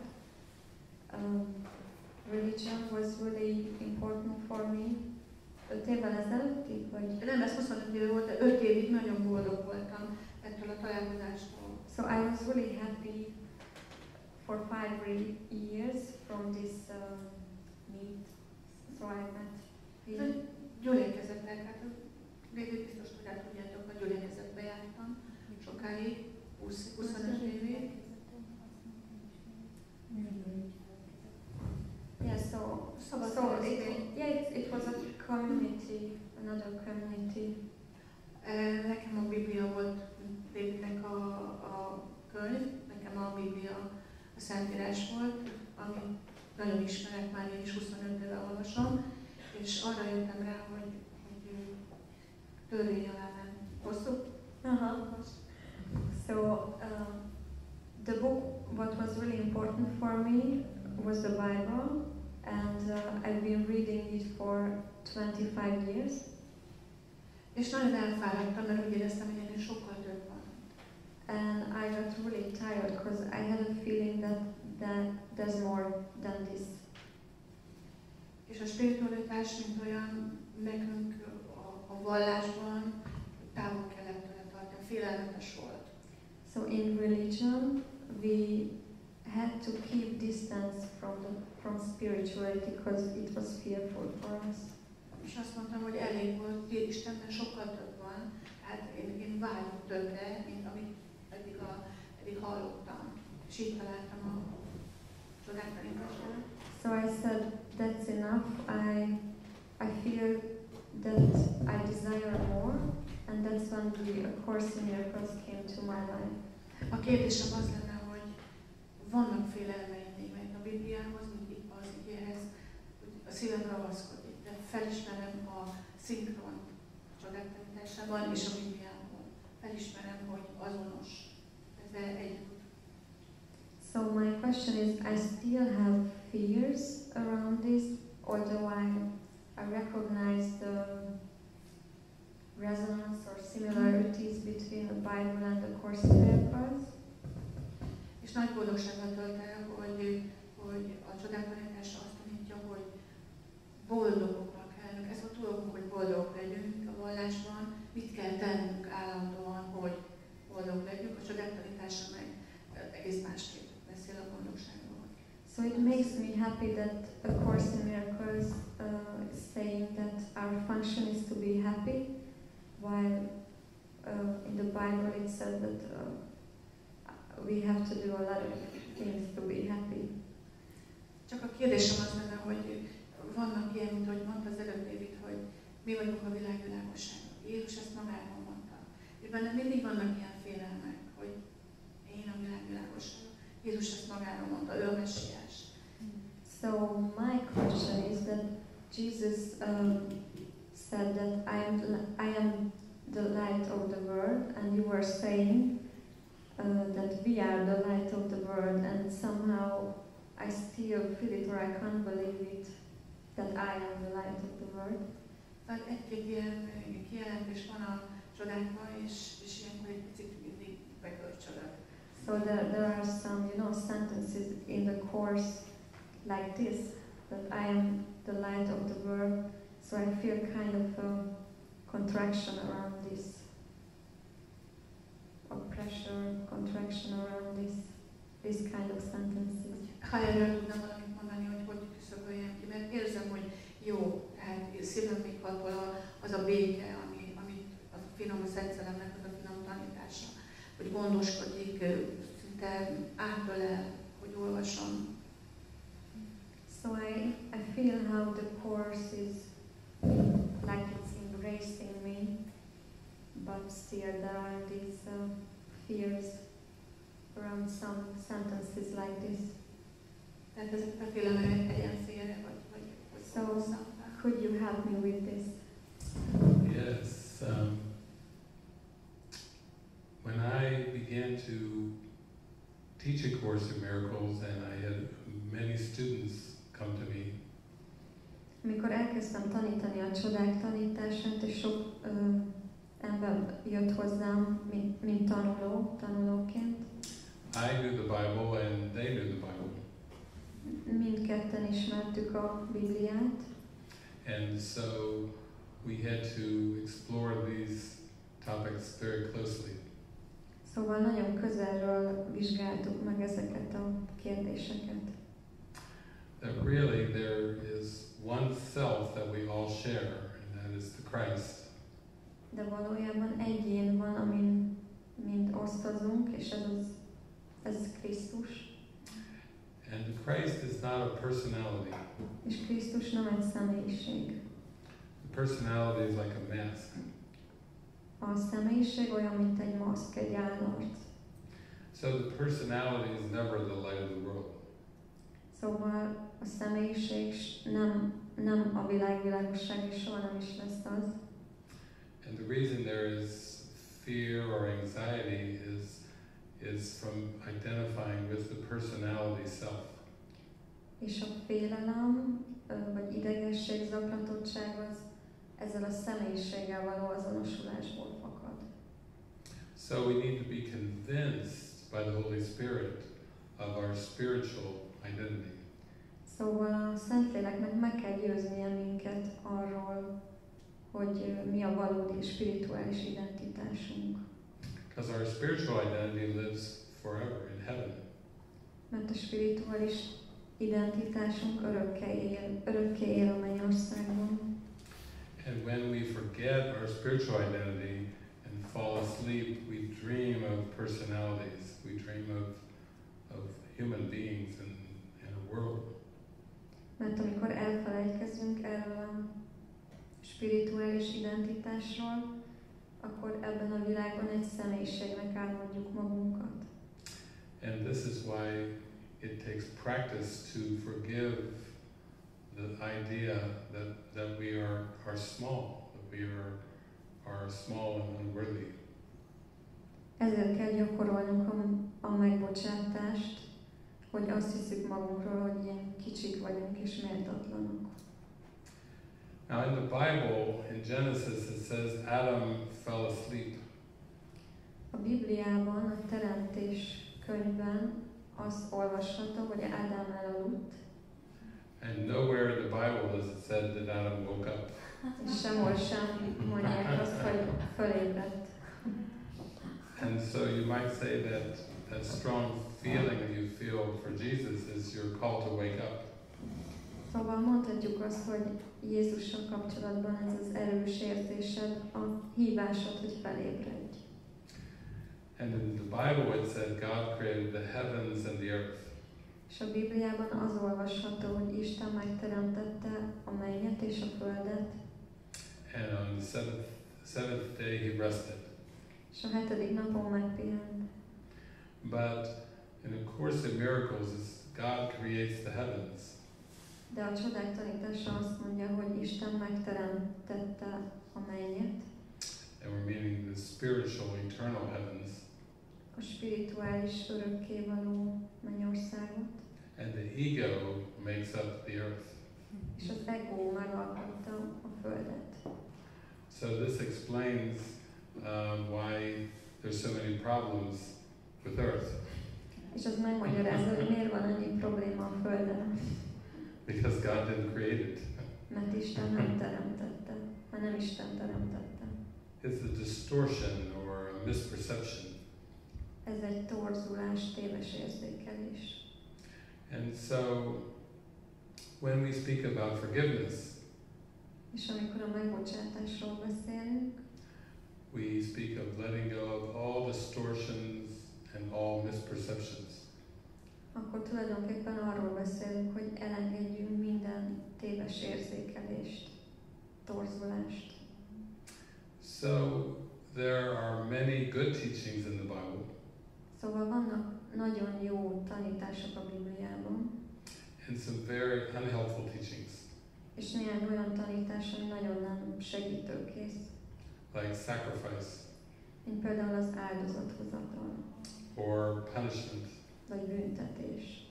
religion was really important for me. 5 évvel ezelőttig, vagy? Nem, ez 25 év volt, de 5 évig nagyon boldog voltam ettől a találkozástól. So I was really happy for 5 years from this meet. So I met him. Gyülekezetek, hát végül biztos tudjátok, a gyülekezetbe jártam sokáig, 25 évig. Yeah, it was a community, another community. Nekem a Biblia volt Davidnek a könyv, nekem a Biblia a Szentírás volt, amit nagyon ismerek, már én is 25 éve olvasom, és arra jöttem rá, hogy törvény alá nem hosszú. So the book, what was really important for me was the Bible, and I've been reading it for 25 years. És nagyon elfáradtam, mert úgy éreztem, hogy ennél sokkal több van. And I got really tired because I had a feeling that there's more than this. És a spiritualitás, mint olyan, nekünk a vallásban távol kellett tőle tartani, félelmetes volt. So in religion, we had to keep distance from spirituality because it was fearful for us. És azt mondtam, hogy elég volt, Istenben sokkal több van, hát én vágyok többre, mint amit eddig hallottam. És így találtam a csodák tanítására. So I said, that's enough. I feel that I desire more, and that's when the Course in Miracles came to my life. A kérdésem az lenne, hogy vannak félelmeim még, mert a Bibliához, mindig az igéhez, hogy a szívem ragaszkodik, de felismerem a szinkron csodák tanításában és a Bibliában. Felismerem, hogy azonos, ezzel együtt So my question is, I still have fears around this, although I recognize the resonance or similarities between the Bible and the Course in Miracles. És nagy boldogsággal tölt el, hogy a csodák tanítása azt tanítja, hogy boldogoknak kell lennünk. Ez a dolgunk, hogy boldogok legyünk a vallásban. Mit kell tennünk állandóan, hogy boldog legyünk. A csodák tanítása meg egész másképp beszél a boldogságról. So it makes me happy that A Course in Miracles is saying that our function is to be happy, while in the Bible it says that we have to do a lot of things to be happy. Csak a kérdésem az lenne, hogy vannak ilyen, mint ahogy mondta az előbb David, hogy mi vagyunk a világ világossága. Jézus ezt magáról mondta. És benne mindig vannak ilyen félelmek, hogy én a világ világossága. Jézus ezt magáról mondta, ő a messiás. So my question is that Jesus said that I am the light of the world, and you were saying that we are the light of the world, and somehow I still feel it, or I can't believe it, that I am the light of the world. Tehát egy-két ilyen kijelentés van a csodákban, és ilyenkor egy picit mindig begörcsölök. So there are some, sentences in the Course like this, that I am the light of the world, so I feel kind of a contraction around this, or pressure, contraction around this kind of sentences. Ha erről tudna valamit mondani, hogy küszöböljem ki, mert érzem, hogy jó, tehát szívem még hatol az a béke, amit a finom szentszeremnek, az a finom tanítása, hogy gondoskodik, szinte átölel, hogy olvasom. So I feel how the Course is like it's embracing me, but still there are these fears around some sentences like this. Tehát ezek a félelmek egyen félre, vagy So could you help me with this? Yes. When I began to teach A Course in Miracles, and I had many students come to me, Amikor elkezdtem tanítani a csodák tanítását, és sok ember jött hozzám, mint tanulóként. I knew the Bible and they knew the Bible. Mindketten ismertük a Bibliát, And so we had to explore these topics very closely. szóval nagyon közelről vizsgáltuk meg ezeket a kérdéseket. That really there is one self that we all share, and that is the Christ. De valójában egy én van, amin mind osztozunk, és ez Krisztus. And the Christ is not a personality. És Krisztus nem egy személyiség. The personality is like a mask. A személyiség olyan, mint egy maszk, egy állarc. So the personality is never the light of the world. Szóval a személyiség nem a világ világosság, és soha nem is lesz az. And the reason there is fear or anxiety is from identifying with the personality self. És a félelem, vagy idegesség, zaklatottság az ezzel a személyiséggel való azonosulásból fakad. So we need to be convinced by the Holy Spirit of our spiritual identity. Szóval a Szentléleknek meg kell győznie minket arról, hogy mi a valódi spirituális identitásunk. Because our spiritual identity lives forever in heaven. Mert a spirituális identitásunk örökké él a mennyországban. And when we forget our spiritual identity and fall asleep, we dream of personalities. We dream of human beings in a world. Mert amikor elfelejtkezünk erről a spirituális identitásról, akkor ebben a világban egy személyiségnek álmodjuk magunkat. And this is why it takes practice to forgive the idea that we are small, that we are small and unworthy. Ezért kell gyakorolnunk a megbocsátást, hogy azt hiszük magunkról, hogy ilyen kicsik vagyunk és méltatlanok. Now in the Bible, in Genesis, it says Adam fell asleep. A Bibliában, a Teremtés könyvben azt olvasható, hogy Ádám elaludt, And nowhere in the Bible does it say that Adam woke up. és sehol sem mondják azt, hogy fölébredt. And so you might say that that strong feeling that you feel for Jesus is your call to wake up. Szóval mondhatjuk azt, hogy Jézussal kapcsolatban ez az erős érzésed, a hívásod, hogy felébredj. And in the Bible it said God created the heavens and the earth. És a Bibliában az olvasható, hogy Isten megteremtette a mennyet és a földet, And on the seventh day he rested. és a 7. napon megpihent. But in A Course in Miracles, God creates the heavens. De a csodák tanítása azt mondja, hogy Isten megteremtette a mennyet, And we're meaning the spiritual, eternal heavens. a spirituális örökkévaló mennyországot, And the ego makes up the earth. és az ego megalkotta a földet. So this explains why there's so many problems with earth. És az megmagyarázza, hogy miért van ennyi probléma a földön, Because God didn't create it. mert Isten nem teremtette, mert nem Isten teremtette. It's a distortion or a misperception. Ez egy torzulás, téves érzékelés. And so when we speak about forgiveness, És amikor a megbocsátásról beszélünk, we speak of letting go of all distortions and all misperceptions. akkor tulajdonképpen arról beszélünk, hogy elengedjünk minden téves érzékelést, torzulást. So there are many good teachings in the Bible, Szóval vannak nagyon jó tanítások a Bibliában, and some very unhelpful teachings, és néhány olyan tanítás, ami nagyon nem segítőkész, like sacrifice mint például az áldozathozatal, or punishment. vagy büntetés.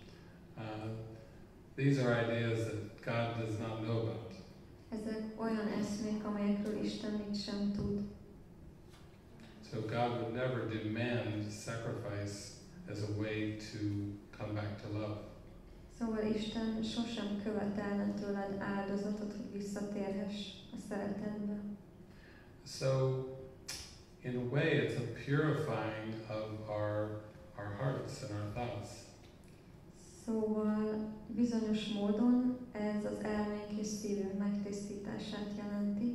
These are ideas that God does not know about. Ezek olyan eszmék, amelyekről Isten mit sem tud. So God would never demand sacrifice as a way to come back to love. Szóval Isten sosem követelne tőled áldozatot, hogy visszatérhess a szeretetbe. So in a way it's a purifying of our hearts and our thoughts. Szóval bizonyos módon ez az elménk és szívünk megtisztítását jelenti,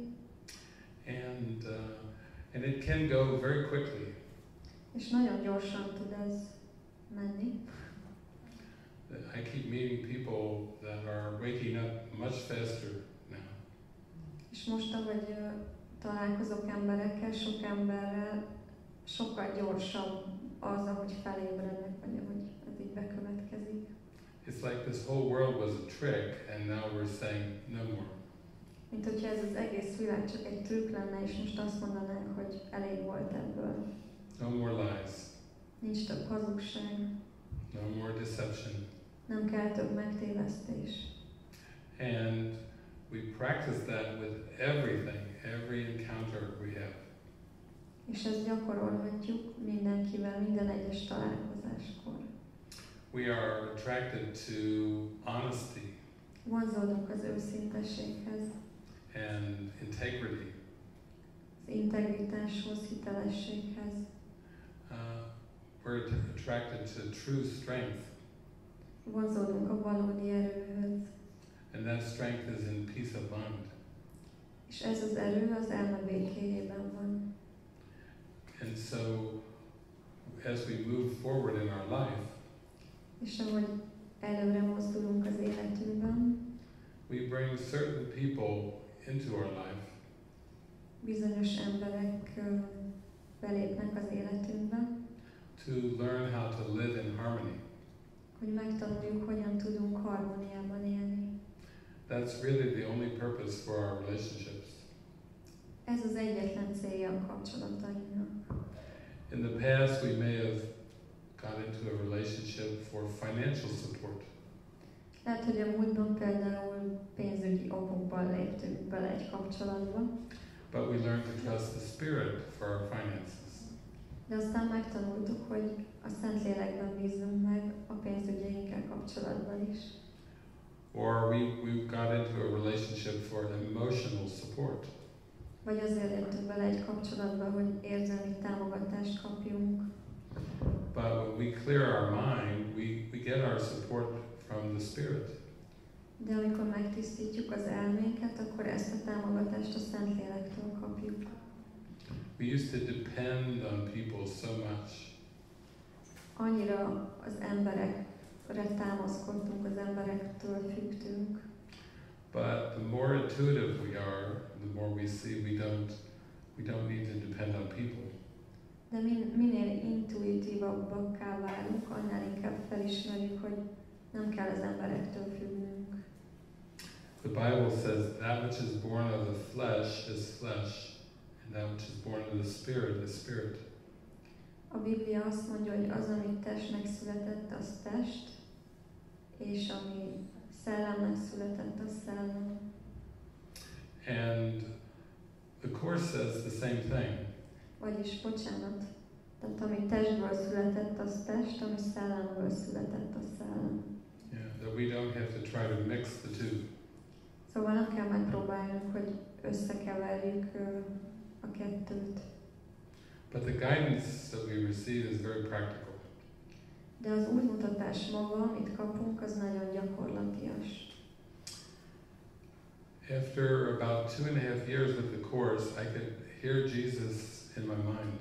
And it can go very quickly. és nagyon gyorsan tud ez menni. I keep meeting people that are waking up much faster now. És most, ahogy találkozok emberekkel, sok emberrel, sokkal gyorsabb az, ahogy felébrednek, vagy ahogy ez így bekövetkezik. It's like this whole world was a trick, and now we're saying no more. Mint hogyha ez az egész világ csak egy trükk lenne, és most azt mondanánk, hogy elég volt ebből. No more lies. Nincs több hazugság, No more deception. nem kell több megtévesztés. And we practice that with everything, every encounter we have. És ezt gyakorolhatjuk mindenkivel, minden egyes találkozáskor. We are attracted to honesty Vonzódunk az őszintességhez, and integrity. az integritáshoz, hitelességhez. We're attracted to true strength, Vonzódunk a valódi erőhöz. and that strength is in peace of mind. És ez az erő az elme békéjében van. And so, as we move forward in our life, És ahogy előre mozdulunk az életünkben, we bring certain people into our life bizonyos emberek belépnek az életünkbe, to learn how to live in harmony. hogy megtanuljuk, hogyan tudunk harmóniában élni. That's really the only purpose for our relationships. Ez az egyetlen célja a kapcsolatainknak. In the past, we may have got into a relationship for financial support. Lehet, hogy a múltban például pénzügyi okokban léptünk bele egy kapcsolatba, But we learned to trust the Spirit for our finances. de aztán megtanultuk, hogy a Szentlélekben bízzunk meg a pénzügyeinkkel kapcsolatban is. Or we got into a relationship for emotional support. Vagy azért léptünk bele egy kapcsolatba, hogy érzelmi támogatást kapjunk. But when we clear our mind, we get our support from the Spirit. De amikor megtisztítjuk az elménket, akkor ezt a támogatást a Szentlélektől kapjuk. We used to depend on people so much. Annyira az emberekre támaszkodtunk, az emberektől függtünk. But the more intuitive we are, the more we see we don't need to depend on people. De minél intuitívabbakká válunk, annál inkább felismerjük, hogy nem kell az emberektől függnünk. The Bible says that which is born of the flesh is flesh, and that which is born of the Spirit is spirit. A Biblia azt mondja, hogy az, ami testnek született, az test, és ami szellemnek született, az szellem. And the Course says the same thing. Vagyis, bocsánat, tehát ami testből született, az test, ami szellemből született, az szellem. Yeah, that we don't have to try to mix the two. Szóval nem kell megpróbálnunk, hogy összekeverjük a kettőt. But the guidance that we receive is very practical. De az útmutatás maga, amit kapunk, az nagyon gyakorlatias. After about 2.5 years with the Course, I could hear Jesus in my mind.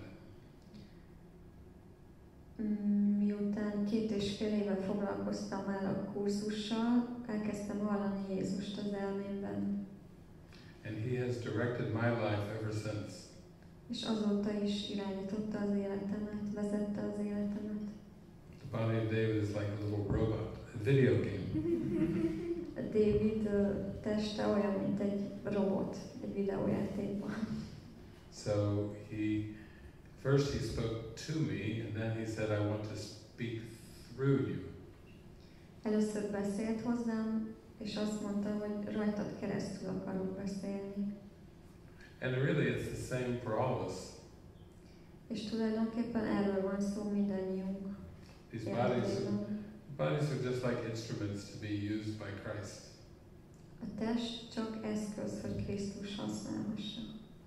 Miután 2,5 éve foglalkoztam már a kurzussal, elkezdtem hallani Jézust az elmémben. And He has directed my life ever since. És azóta is irányította az életemet, vezette az életemet. The body of David is like a little robot, a video game. David teste olyan, mint egy robot, egy videójátékban. So first he spoke to me, and then he said, I want to speak through you. Először beszélt hozzám, és azt mondta, hogy rajtad keresztül akarok beszélni. And really it's the same for all of us. És tulajdonképpen erről van szó mindannyiunk. These bodies are just like instruments to be used by Christ. A test csak eszköz, hogy Krisztus használhassa.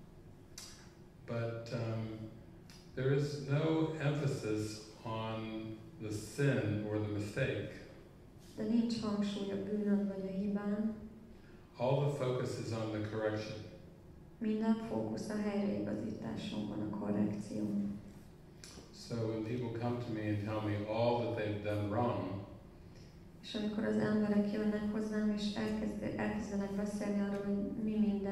But there is no emphasis on the sin or the mistake. De nincs hangsúly a bűnön vagy a hibán. All the focus is on the correction. Minden fókusz a helyreigazításon van, a korrekción. So when people come to me and tell me all that they've done wrong, És amikor az emberek jönnek hozzám, és elkezdenek beszélni arról, hogy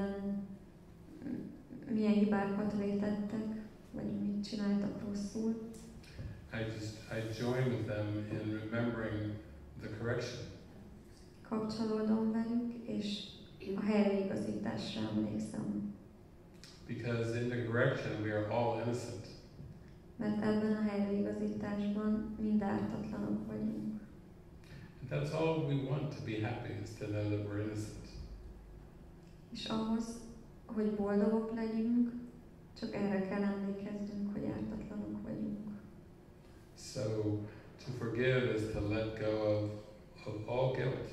milyen hibákat vétettek, vagy mit csináltak rosszul, I join with them in remembering the correction. kapcsolódom velük, és a helyreigazításra emlékszem. Because in the correction we are all innocent. Mert ebben a helyreigazításban mind ártatlanok vagyunk. And that's all we want to be happy, is to know that we're innocent. És ahhoz, hogy boldogok legyünk, csak erre kell emlékeznünk, hogy ártatlanok vagyunk. So to forgive is to let go of all guilt.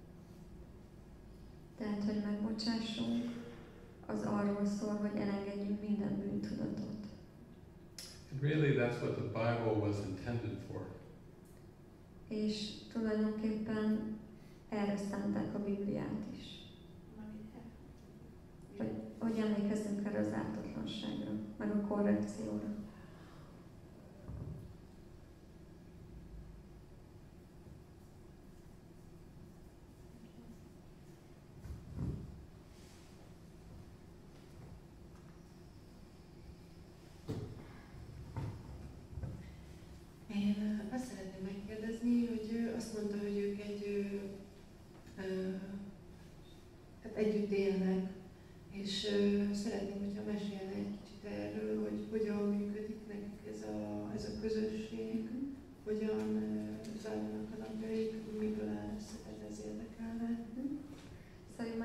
Tehát, hogy megbocsássunk, az arról szól, hogy elengedjünk minden bűntudatot. And really that's what the Bible was intended for. És tulajdonképpen erre szánták a Bibliát is. Hogy emlékezzünk erre az ártatlanságra, meg a korrekcióra. Én azt szeretném megkérdezni, hogy azt mondta, hogy ők hát együtt élnek, és szeretném, hogyha mesélne egy kicsit erről, hogy hogyan működik nekik ez a közösség,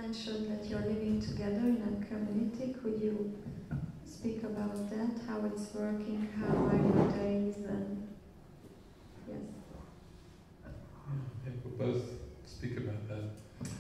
mentioned that you're living together in a community. Could you speak about that? How it's working? How are your days? And yes. Yeah, we'll both speak about that.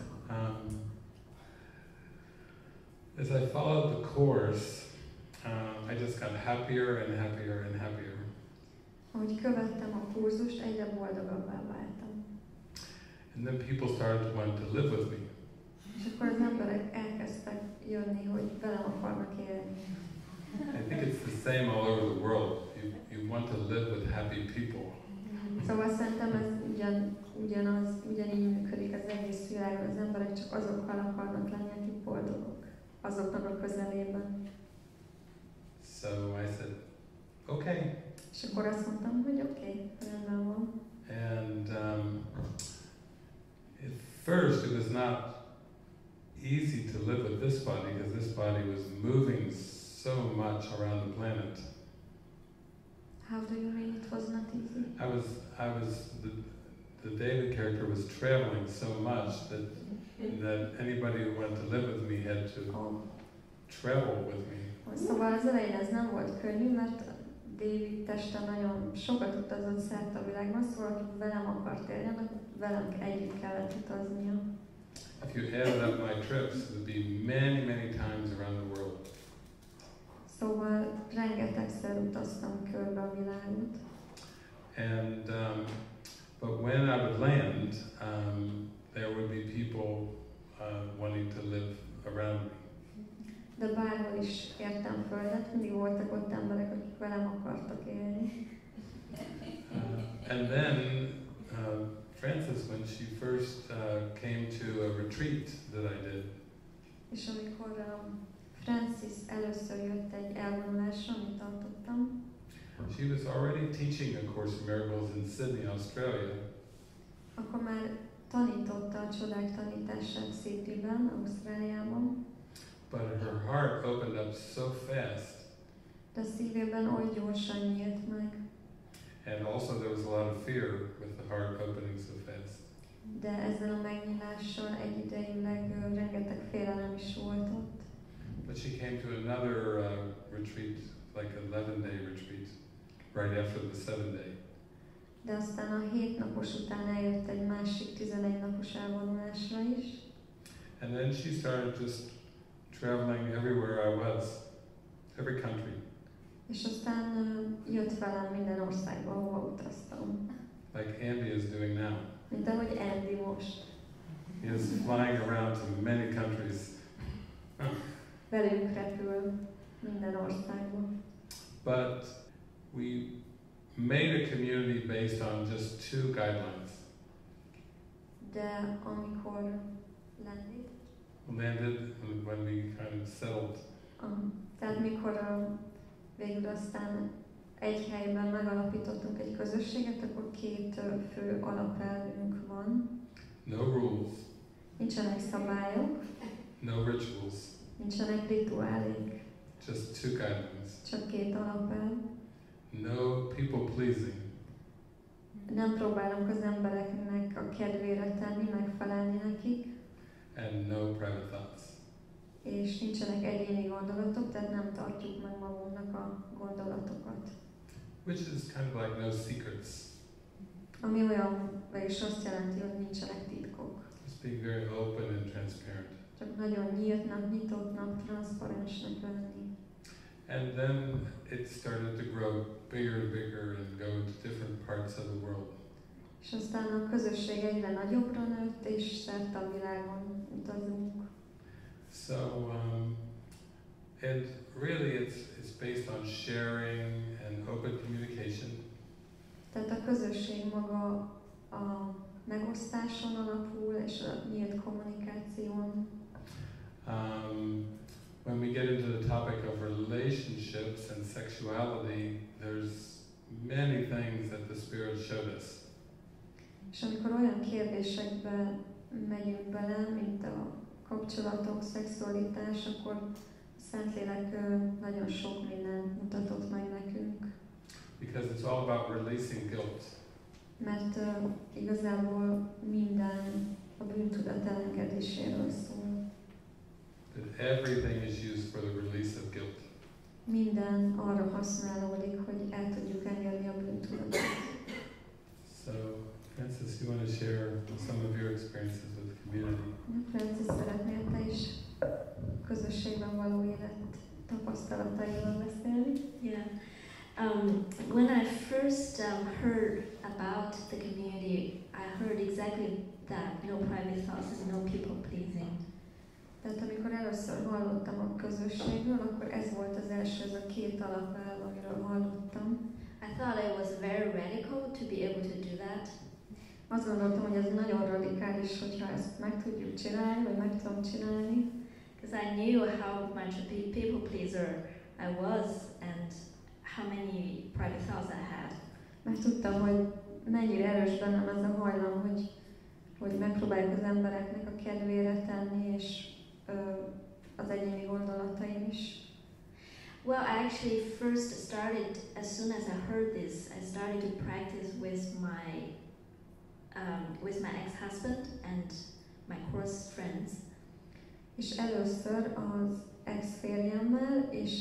As I followed the course, I just got happier and happier and happier. Ahogy követtem a kurzust, egyre boldogabbá váltam. And then people started to want to live with me. És akkor az emberek elkezdtek jönni, hogy velem akarnak élni. I think it's the same all over the world. You want to live with happy people. Szóval szerintem ez ugyanígy működik az egész világon. Az emberek csak azokkal akarnak lenni, akik boldogok, azoknak a közelében. So I said, okay. És akkor azt mondtam, hogy oké, rendben van. And at first it was not easy to live with this body because this body was moving so much around the planet. How do you mean it was not easy? The David character was traveling so much that anybody who wanted to live with me had to travel with me. Szóval az elején ez nem volt könnyű, mert David teste nagyon sokat utazott szerte a világban, szóval aki velem akart élni, annak velem együtt kellett utaznia. If you added up my trips, it would be many, many times around the world. Szóval rengetegszer utaztam körbe a világot. And but when I would land, there would be people wanting to live around me. De bárhol is értem földet, mindig voltak ott emberek, akik velem akartak élni. And then Frances, when she first came to a retreat that I did, És amikor Francis először jött egy elvonulásra, amit tartottam, she was already teaching A Course in Miracles in Sydney, Australia. akkor már tanította a csodák tanítását Sydneyben, Ausztráliában. But her heart opened up so fast, De szívében oly gyorsan nyílt meg, and also there was a lot of fear with the heart opening so fast. de ezzel a megnyílással egyidejűleg rengeteg félelem is volt ott. But she came to another retreat, like an 11-day retreat, right after the 7-day. De aztán a 7 napos után eljött egy másik 11 napos elvonulásra is. And then she started just traveling everywhere I was, every country. És aztán jött velem minden országba, ahova utaztam. Like Andy is doing now. Mint ahogy Andy most. He is flying around to many countries. Velünk repül minden országba. But we made a community based on just 2 guidelines. De amikor Landed when we kind of settled. Tehát mikor végül aztán egy helyben megalapítottunk egy közösséget, akkor 2 fő alapelvünk van. No rules, Nincsenek szabályok, no rituals, nincsenek rituálék, just 2 guidelines. csak 2 alapelv. No people pleasing, Nem próbálunk az embereknek a kedvére tenni, megfelelni nekik, and no private thoughts. és nincsenek egyéni gondolatok, tehát nem tartjuk meg magunknak a gondolatokat. Which is kind of like no secrets. Ami olyan, vagyis azt jelenti, hogy nincsenek titkok. Just being very open and transparent. Csak nagyon nyíltnak, nyitottnak, transzparensnek lenni. And then it started to grow bigger and bigger and go into different parts of the world. És aztán a közösség egyre nagyobbra nőtt, és szerte a világon utazunk. So, and really it's based on sharing and open communication. Tehát a közösség maga a megosztáson alapul, és a nyílt kommunikáción. When we get into the topic of relationships and sexuality, there's many things that the Spirit showed us. És amikor olyan kérdésekbe megyünk bele, mint a kapcsolatok, szexualitás, akkor a Szentlélek nagyon sok mindent mutatott meg nekünk. Because it's all about releasing guilt. Mert igazából minden a bűntudat elengedéséről szól. everything is used for the release of guilt. Minden arra használódik, hogy el tudjuk engedni a bűntudatot. So, Francis, you want to share some of your experiences with community? Francis, szeretnél te is közösségben való élet tapasztalatairól beszélni? Yeah. When I first heard about the community, I heard exactly that: no private thoughts and no people pleasing. Tehát amikor először hallottam a közösségről, akkor ez volt az első, ez a két alapelv, amiről hallottam. I thought it was very radical to be able to do that. Azt gondoltam, hogy ez nagyon radikális, hogyha ezt meg tudjuk csinálni, vagy meg tudom csinálni. Because I knew how much a people pleaser I was and how many private thoughts I had. Mert tudtam, hogy mennyire erős bennem ez a hajlam, hogy megpróbáljuk az embereknek a kedvére tenni, és az egyéni gondolataim is. Well, I actually first started, as soon as I heard this, I started to practice with my ex-husband and my course friends. És először az ex-férjemmel és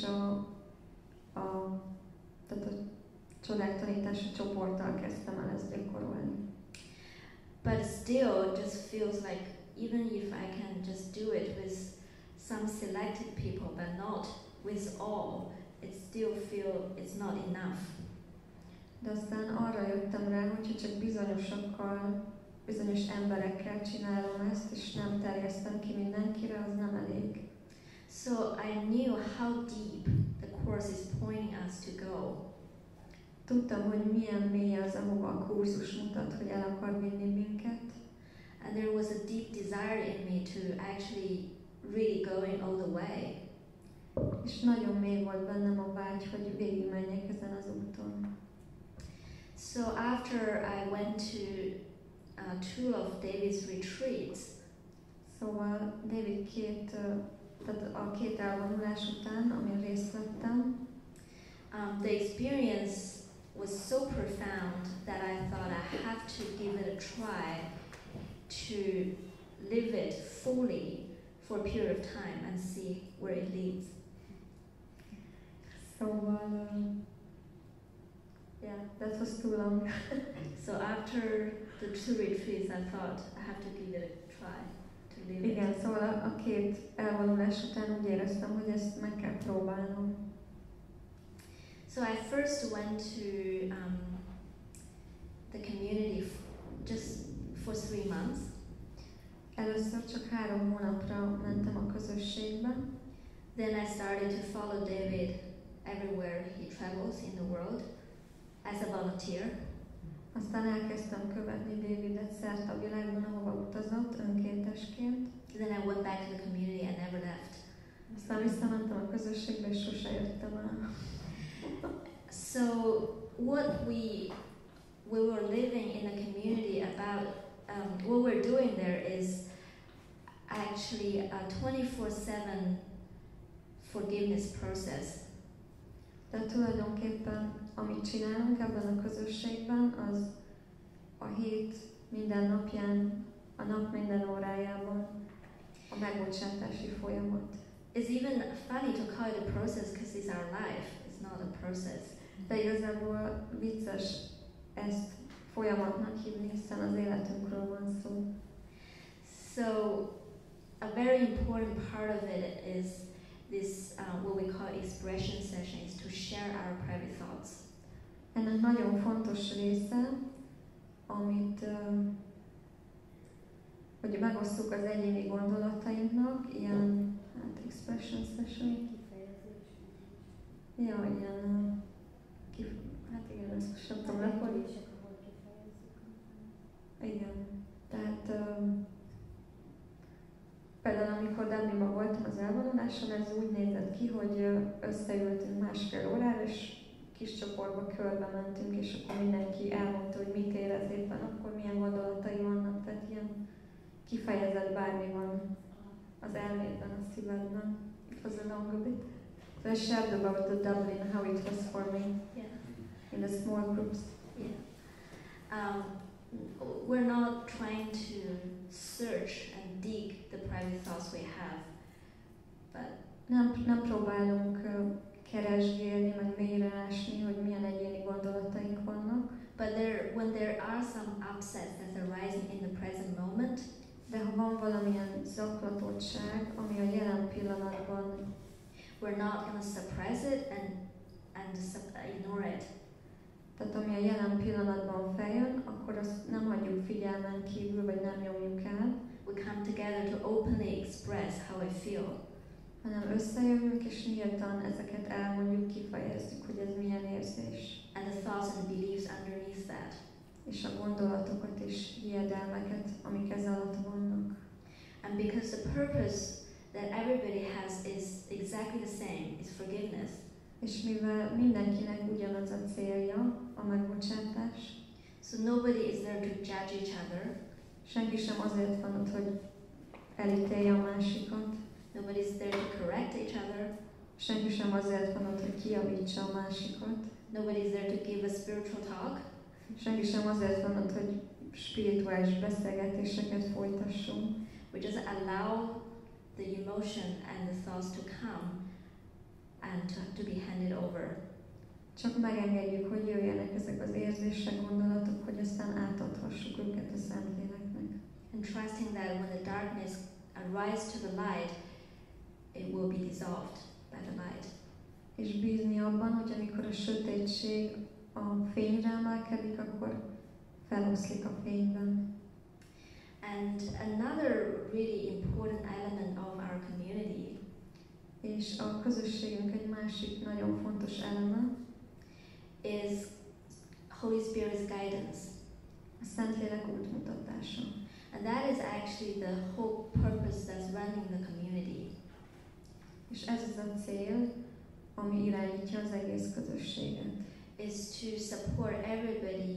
tehát a csodák tanítási csoporttal kezdtem el ezt gyakorolni. But still, it just feels like even if I can just do it with some selected people, but not with all, it still feel it's not enough. De aztán arra jöttem rá, hogyha csak bizonyos emberekkel csinálom ezt, és nem terjesztem ki mindenkire, az nem elég. So I knew how deep the course is pointing us to go. Tudtam, hogy milyen mély az, ahova a kurzus mutat, hogy el akar vinni minket. And there was a deep desire in me to actually really going all the way. És nagyon mély volt bennem a vágy, hogy végigmenjek ezen az úton. So after I went to two of David's retreats, Szóval David tehát a két elvonulás után, amin részt vettem, the experience was so profound that I thought I have to give it a try to live it fully for a period of time and see where it leads. Szóval, yeah, that was too long. So after the two retreats, I thought I have to give it a try to live Igen, it. szóval a két elvonulás után úgy éreztem, hogy ezt meg kell próbálnom. So I first went to the community just for 3 months. Először csak 3 hónapra mentem a közösségbe. Then I started to follow David everywhere he travels in the world as a volunteer. Aztán elkezdtem követni Davidet szerte a világban, ahova utazott önkéntesként. Then I went back to the community and never left. Aztán visszamentem a közösségbe, és sose jöttem el. So what we were living in the community about, what we're doing there is actually a 24/7 forgiveness process. Tehát tulajdonképpen, amit csinálunk ebben a közösségben, az a hét minden napján, a nap minden órájában a megbocsátási folyamat. It's even funny to call it a process because it's our life. It's not a process. De igazából vicces ezt folyamatnak hívni, hiszen az életünkről van szó. So a very important part of it is this, what we call expression sessions, to share our private thoughts. Ennek nagyon fontos része, amit hogy megosztjuk az egyéni gondolatainknak, ilyen expression session. Ja, ilyen hát igen, ezt sem tudom lefordítani. Igen, tehát például amikor Dublin-ban voltam az elvonuláson, ez úgy nézett ki, hogy összeültünk 1,5 órára, és kis csoportba körbe mentünk, és akkor mindenki elmondta, hogy mit érez éppen, akkor milyen gondolatai vannak, tehát ilyen kifejezett bármi van az elmédben, a szívedben. It was a long bit. So I shared about the Dublin, how it was for me in the small groups. Yeah. We're not trying to search and dig the private thoughts we have. But Nem próbálunk keresgélni, meg mélyre ásni, hogy milyen egyéni gondolataink vannak, when there are some upsets that are rising in the present moment, de ha van valamilyen zaklatottság, ami a jelen pillanatban, we're not going to suppress it and ignore it. tehát ami a jelen pillanatban feljön, akkor azt nem hagyjuk figyelmen kívül, vagy nem nyomjuk el, We come together to openly express how I feel. hanem összejövünk, és nyíltan ezeket elmondjuk, kifejezzük, hogy ez milyen érzés. And the thoughts and beliefs underneath that. És a gondolatokat és hiedelmeket, amik ez alatt vannak. And because the purpose that everybody has is exactly the same, is forgiveness. És mivel mindenkinek ugyanaz a célja, a megbocsátás, So nobody is there to judge each other. senki sem azért van ott, hogy elítélje a másikat, Nobody is there to correct each other. senki sem azért van ott, hogy kijavítsa a másikat, Nobody is there to give a spiritual talk. senki sem azért van ott, hogy spirituális beszélgetéseket folytassunk, We just allow the emotion and the thoughts to come and to be handed over. csak megengedjük, hogy jöjjenek ezek az érzések, gondolatok, hogy aztán átadhassuk őket a Szentléleknek. And trusting that when the darkness arises to the light, it will be dissolved by the light. És bízni abban, hogy amikor a sötétség a fényre emelkedik, akkor feloszlik a fényben. And another really important element of our community És a közösségünk egy másik nagyon fontos eleme is Holy Spirit's guidance. a Szentlélek útmutatása. And that is actually the whole purpose that's running the community. És ez az a cél, ami irányítja az egész közösséget. Is to support everybody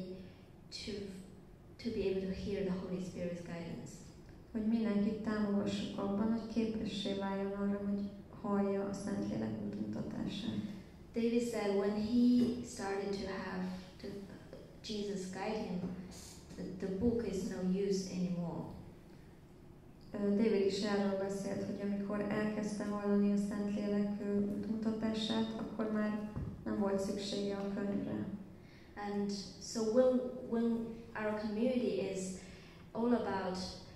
to be able to hear the Holy Spirit's guidance. Hogy mindenkit támogassuk abban, hogy képessé váljon arra, hogy hallja a Szentlélek útmutatását. David said when he started to have Jesus guide him, the book is no use anymore. David is erről beszélt, hogy amikor elkezdte hallani a Szentlélek útmutatását, akkor már nem volt szüksége a könyvre. And so when our community is all about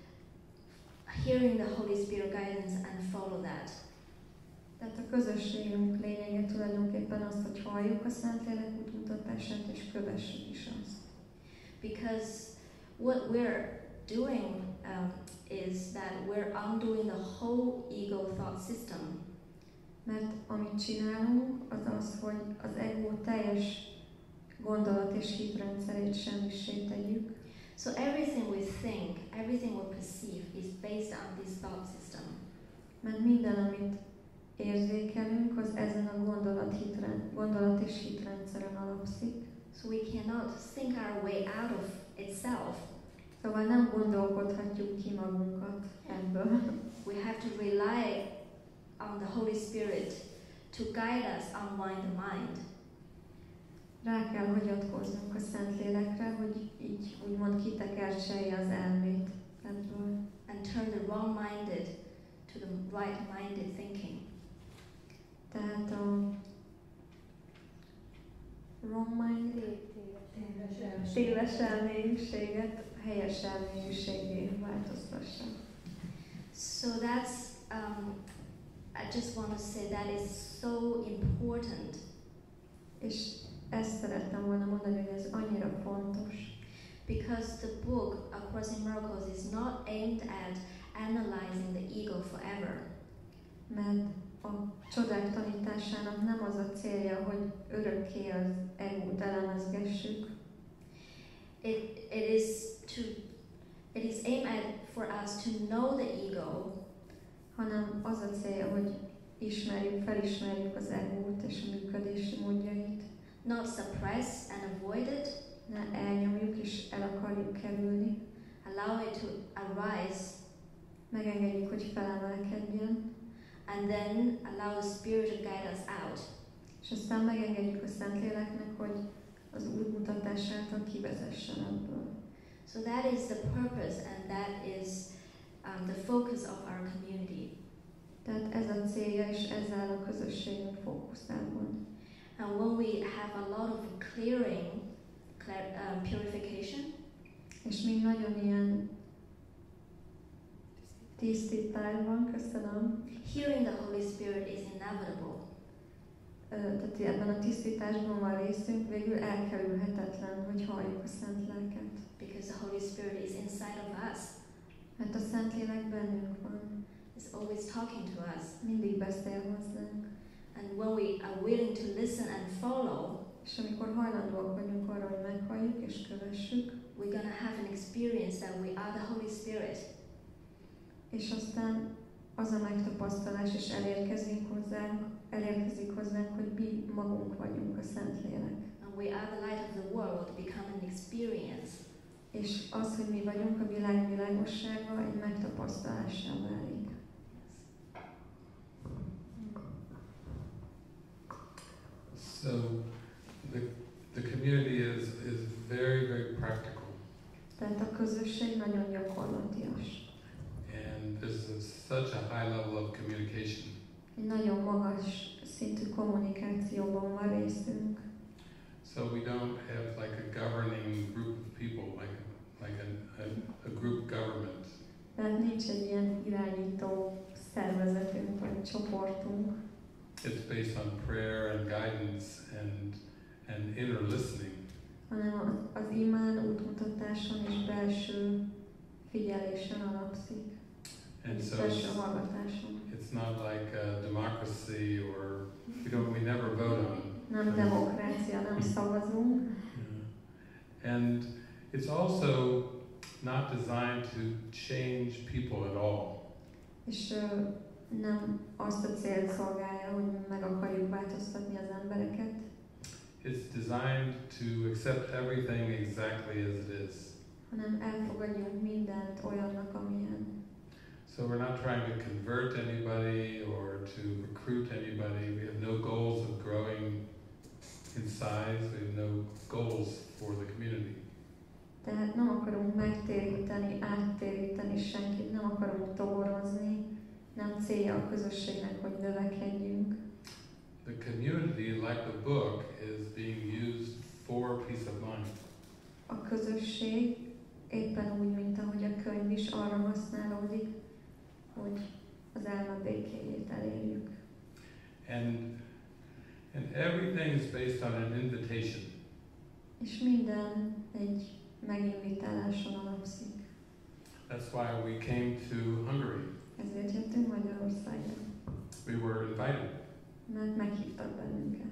hearing the Holy Spirit guidance and follow that. Tehát a közösségünk lényege tulajdonképpen az, hogy halljuk a Szentlélek útmutatását, és kövessük is azt. Because what we're doing is that we're undoing the whole ego thought system. Mert amit csinálunk, az az, hogy az ego teljes gondolat és hitrendszerét semmissé tegyük. So everything we think, everything we perceive is based on this thought system. Mert minden, amit érzékelünk, az ezen a gondolat és hitrendszeren alapszik. So we cannot think our way out of itself. Szóval nem gondolkodhatjuk ki magunkat ebből. We have to rely on the Holy Spirit to guide us, unwind the mind. Rá kell hagyatkoznunk a Szentlélekre, hogy így úgymond kitekercselje az elmét ebből. And turn the wrong-minded to the right-minded thinking. Tehát a wrong-minded, téves elmélyűséget helyes elmélyűségé változtassa. So that's, I just want to say that is so important. És ezt szerettem volna mondani, hogy ez annyira fontos. Because the book, A Course in Miracles, is not aimed at analyzing the ego forever. Mert a csodák tanításának nem az a célja, hogy örökké az egót elemezgessük. It is aimed at for us to know the ego, hanem az a célja, hogy felismerjük az egót és a működési módjait. not suppress and avoid it, Ne elnyomjuk és el akarjuk kerülni. allow it to arise, Megengedjük, hogy felemelkedjen, and then allow the Spirit to guide us out. és aztán megengedjük a Szentléleknek, hogy az útmutatás által kivezessen ebből. So that is the purpose, and that is the focus of our community. Tehát ez a célja, és ezzel a közösségünk fókuszában. And when we have a lot of purification, És még nagyon ilyen tisztításban, köszönöm. hearing the Holy Spirit is inevitable. Tehát ebben a tisztításban van részünk, végül elkerülhetetlen, hogy halljuk a Szent Lelket. Because the Holy Spirit is inside of us. Mert a Szentlélek bennünk van. It's always talking to us. Mindig beszél hozzánk. And when we are willing to listen and follow, És amikor hajlandóak vagyunk arra, hogy meghalljuk és kövessük, we're going to have an experience that we are the Holy Spirit. és aztán az a megtapasztalás is elérkezik hozzánk, hogy mi magunk vagyunk a Szentlélek. And we are the light of the world become an experience. És az, hogy mi vagyunk a világ világossága, egy megtapasztalássá válik. So the community is very, very practical. Tehát a közösség nagyon gyakorlatias. And there's such a high level of communication. Egy nagyon magas szintű kommunikációban van részünk. So we don't have like a governing group of people, like a group government. Tehát nincs egy ilyen irányító szervezetünk vagy csoportunk, It's based on prayer and guidance and inner listening. hanem az imán, útmutatáson és belső figyelésen alapszik. And so Belső hallgatáson. it's not like a democracy or we never vote on. Nem demokrácia, nem szavazunk. Yeah. And it's also not designed to change people at all. És nem azt a célt szolgálja, hogy meg akarjuk változtatni az embereket, It's designed to accept everything exactly as it is. hanem elfogadjunk mindent olyannak, amilyen. So we're not trying to convert anybody or to recruit anybody. We have no goals of growing in size. We have no goals for the community. Tehát nem akarunk megtéríteni, áttéríteni senkit, nem akarunk toborozni, nem célja a közösségnek, hogy növekedjünk. The community, like the book, is being used for peace of mind. A közösség éppen úgy, mint ahogy a könyv is arra használódik, hogy az elme békéjét elérjük. And everything is based on an invitation. És minden egy meginvitáláson alapszik. That's why we came to Hungary. Ezért jöttünk Magyarországra, We were invited. mert meghívtak bennünket.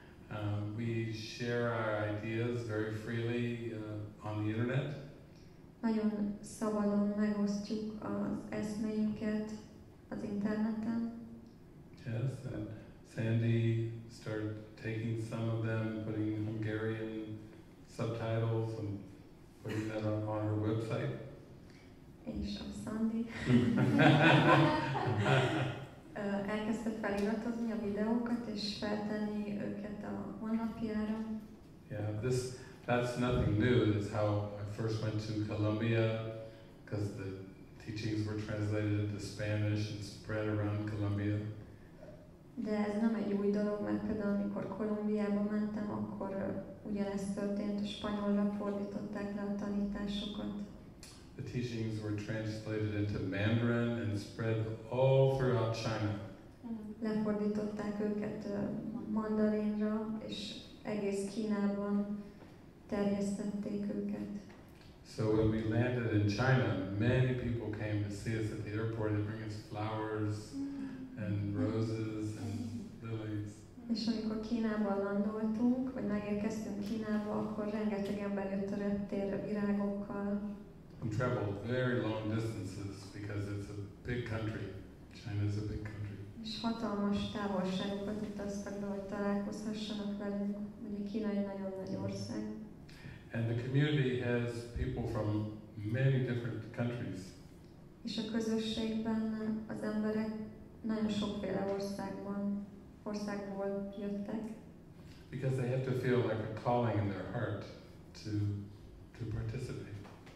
We share our ideas very freely on the internet. Nagyon szabadon megosztjuk az eszmeinket az interneten. Yes, and Sandy started taking some of them, putting Hungarian subtitles and putting that on her website. És a Sandy elkezdte feliratozni a videókat és feltenni őket a honlapjára. Yeah, that's nothing new. That's how I first went to Colombia, because the teachings were translated into Spanish and spread around Colombia. De ez nem egy új dolog, mert például amikor Kolumbiába mentem, akkor ugyanezt történt, a spanyolra fordították le a tanításokat. The teachings were translated into Mandarin and spread all throughout China. Lefordították őket mandarinra, és egész Kínában terjesztették őket. So when we landed in China, many people came to see us at the airport. They bring us flowers and roses and lilies. És amikor Kínában landoltunk, vagy megérkeztünk Kínába, akkor rengeteg ember jött a reptérre virágokkal. We traveled very long distances because it's a big country. China is a big country. És hatalmas távolságokat utaztak be, hogy találkozhassanak velünk. Ugye Kína egy nagyon nagy ország. And the community has people from many different countries. És a közösségben az emberek nagyon sokféle országból jöttek. Because they have to feel like a calling in their heart to participate.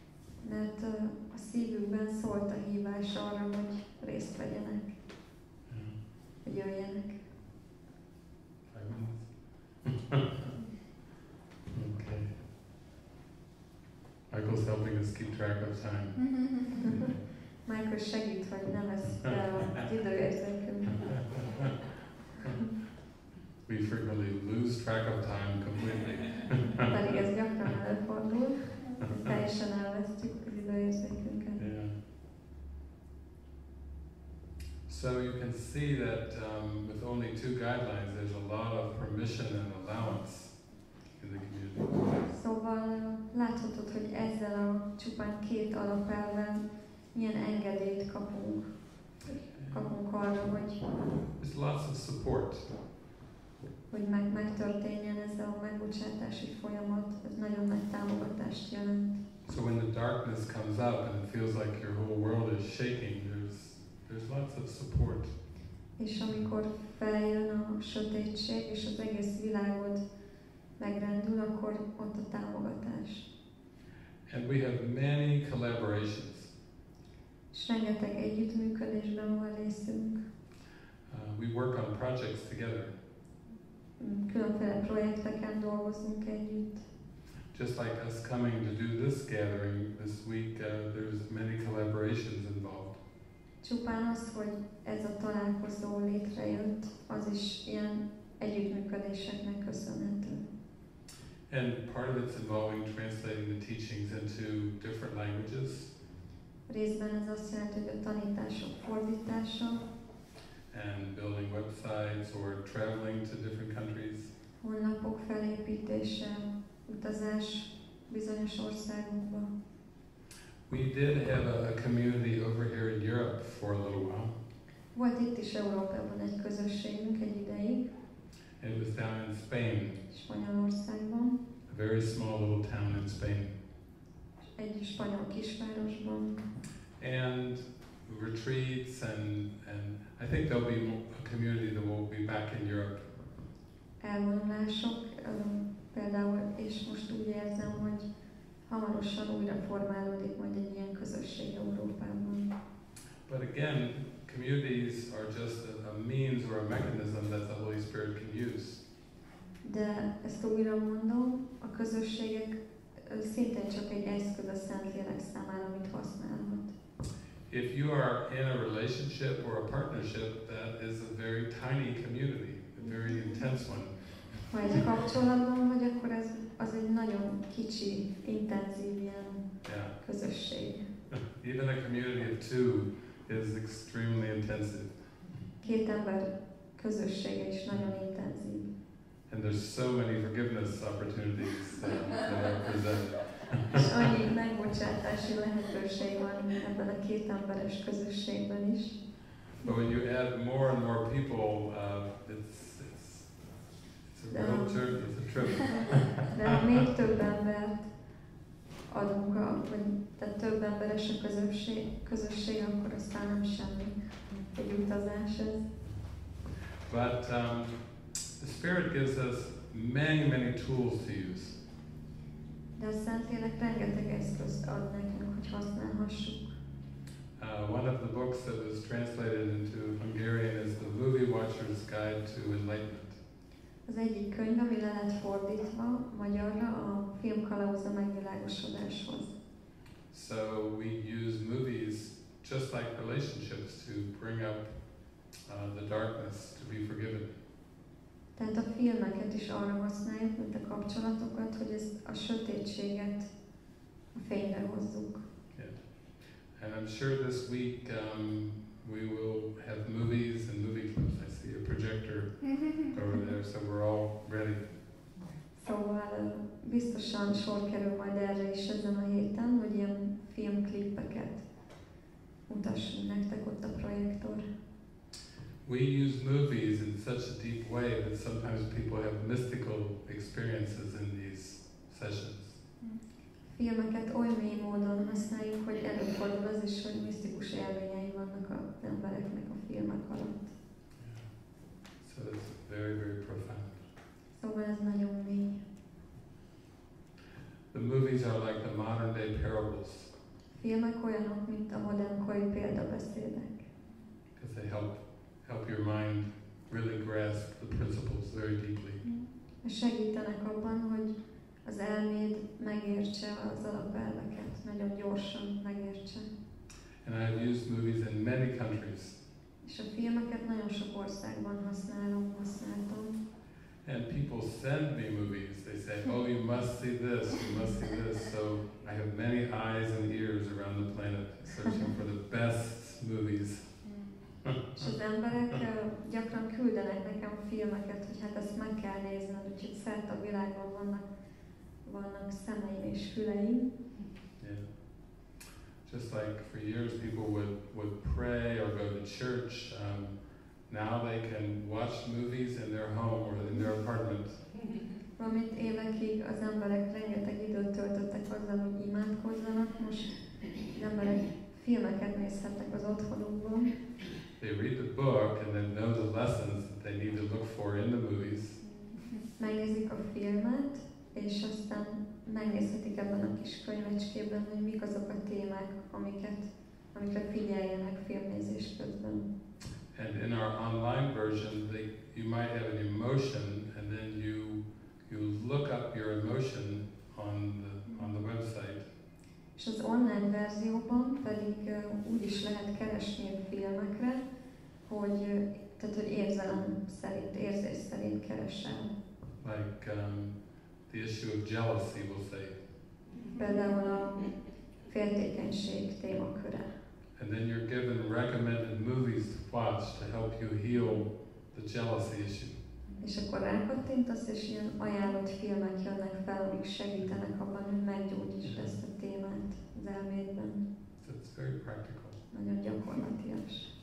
Mert a szívükben szólt a hívás arra, hogy részt vegyenek. of time. Michael segít, hogy ne veszük el az időérzékünket. We frequently lose track of time completely. Pedig ez gyakran előfordul, hogy teljesen elvesztjük az időérzékünket. Yeah. So you can see that with only 2 guidelines, there's a lot of permission and allowance in the community. Szóval láthatod, hogy ezzel a csupán 2 alapelven milyen engedélyt kapunk arra, hogy There's lots of support. megtörténjen ez a megbocsátási folyamat. Ez nagyon nagy támogatást jelent. So when the darkness comes up and it feels like your whole world is shaking, there's lots of support. És amikor feljön a sötétség, és az egész világod megrendül, akkor ott a támogatás. And we have many collaborations. És rengeteg együttműködésben van részünk. We work on projects together. Különféle projekteken dolgozunk együtt. Just like us coming to do this gathering this week, there's many collaborations involved. Csupán az, hogy ez a találkozó létrejött, az is ilyen együttműködéseknek köszönhető. And part of it's involving translating the teachings into different languages. Részben ez azt jelenti, hogy a tanítások fordítása, and building websites or traveling to different countries. honlapok felépítése, utazás bizonyos országokba. We did have a community over here in Europe for a little while. Volt itt is Európában egy közösségünk egy ideig, It was down in Spain, Spanyolországban, a very small little town in Spain. egy spanyol kisvárosban. And retreats and I think there'll be a community that will be back in Europe. Elvonulások például, és most úgy érzem, hogy hamarosan újra formálódik majd egy ilyen közösség Európában. But again, communities are just a means or a mechanism that the Holy Spirit can use. De ezt újra mondom, a közösségek szintén csak egy eszköz a Szentlélek számára, amit használhat. If you are in a relationship or a partnership, that is a very tiny community, a very intense one. Ha egy kapcsolatban vagy, akkor az egy nagyon kicsi, intenzív ilyen közösség. Even a community of 2 is extremely intensive. 2 ember közössége is nagyon intenzív. And there's so many forgiveness opportunities that are presented. És annyi megbocsátási lehetőség van ebben a 2 emberes közösségben is. But when you add more and more people, it's a real trip. It's a trip. De ha még több embert adunk, tehát több emberes a közösség, akkor aztán nem semmi. Egy utazás ez. But the Spirit gives us many tools to use. De a Szentlélek rengeteg eszközt ad nekünk, hogy használhassuk. One of the books that was translated into Hungarian is The Movie Watcher's Guide to Enlightenment. Az egyik könyv, ami le lett fordítva magyarra, a Filmkalauza megvilágosodáshoz. So we use movies just like relationships to bring up the darkness to be forgiven. Tehát a filmeket is arra használjuk, mint a kapcsolatokat, hogy ezt a sötétséget a fényre hozzuk. Yeah. And I'm sure this week we will have movies and movie clips. I see a projector over there, so we're all ready. Szóval biztosan sor kerül majd erre is ezen a héten, hogy ilyen filmklippeket mutassunk nektek ott a projektor. We use movies in such a deep way that sometimes people have mystical experiences in these sessions. Filmeket oly mély módon használjuk, hogy előfordul az is, hogy misztikus élményei vannak az embereknek a filmek alatt. So it's very profound. Szóval ez nagyon mély. The movies are like the modern day parables. Filmek olyanok, mint a modernkori példabeszédek. Because they help your mind really grasp the principles very deeply. Segítenek abban, hogy az elméd megértse az alapelveket, nagyon gyorsan megértse. And I've used movies in many countries. És a filmeket nagyon sok országban használtam. And people send me movies. They say, oh, you must see this, you must see this. So I have many eyes and ears around the planet searching for the best movies. És az emberek gyakran küldenek nekem filmeket, hogy hát ezt meg kell nézned, úgyhogy szerte a világon vannak szemeim és füleim. Yeah. Just like for years people would pray or go to church, now they can watch movies in their home or in their apartment. Valamint évekig az emberek rengeteg időt töltöttek azzal, hogy imádkozzanak, most az emberek filmeket nézhetnek az otthonukban. They read the book and then know the lessons that they need to look for in the movies. Megnézik a filmet, és aztán megnézhetik ebben a kis könyvecskében, hogy mik azok a témák, amikre figyeljenek filmnézés közben. And in our online version, you might have an emotion, and then you look up your emotion on the website. És az online verzióban pedig úgy is lehet keresni a filmekre, hogy érzelem szerint, érzés szerint keresel. Like the issue of jealousy, we'll say. Például a féltékenység témaköre. And then you're given recommended movies to watch to help you heal the jealousy issue. És akkor rákattintasz, és ilyen ajánlott filmek jönnek fel, amik segítenek abban, hogy meggyógyítsd ezt a témát az elmédben. So it's very practical. Nagyon gyakorlatias.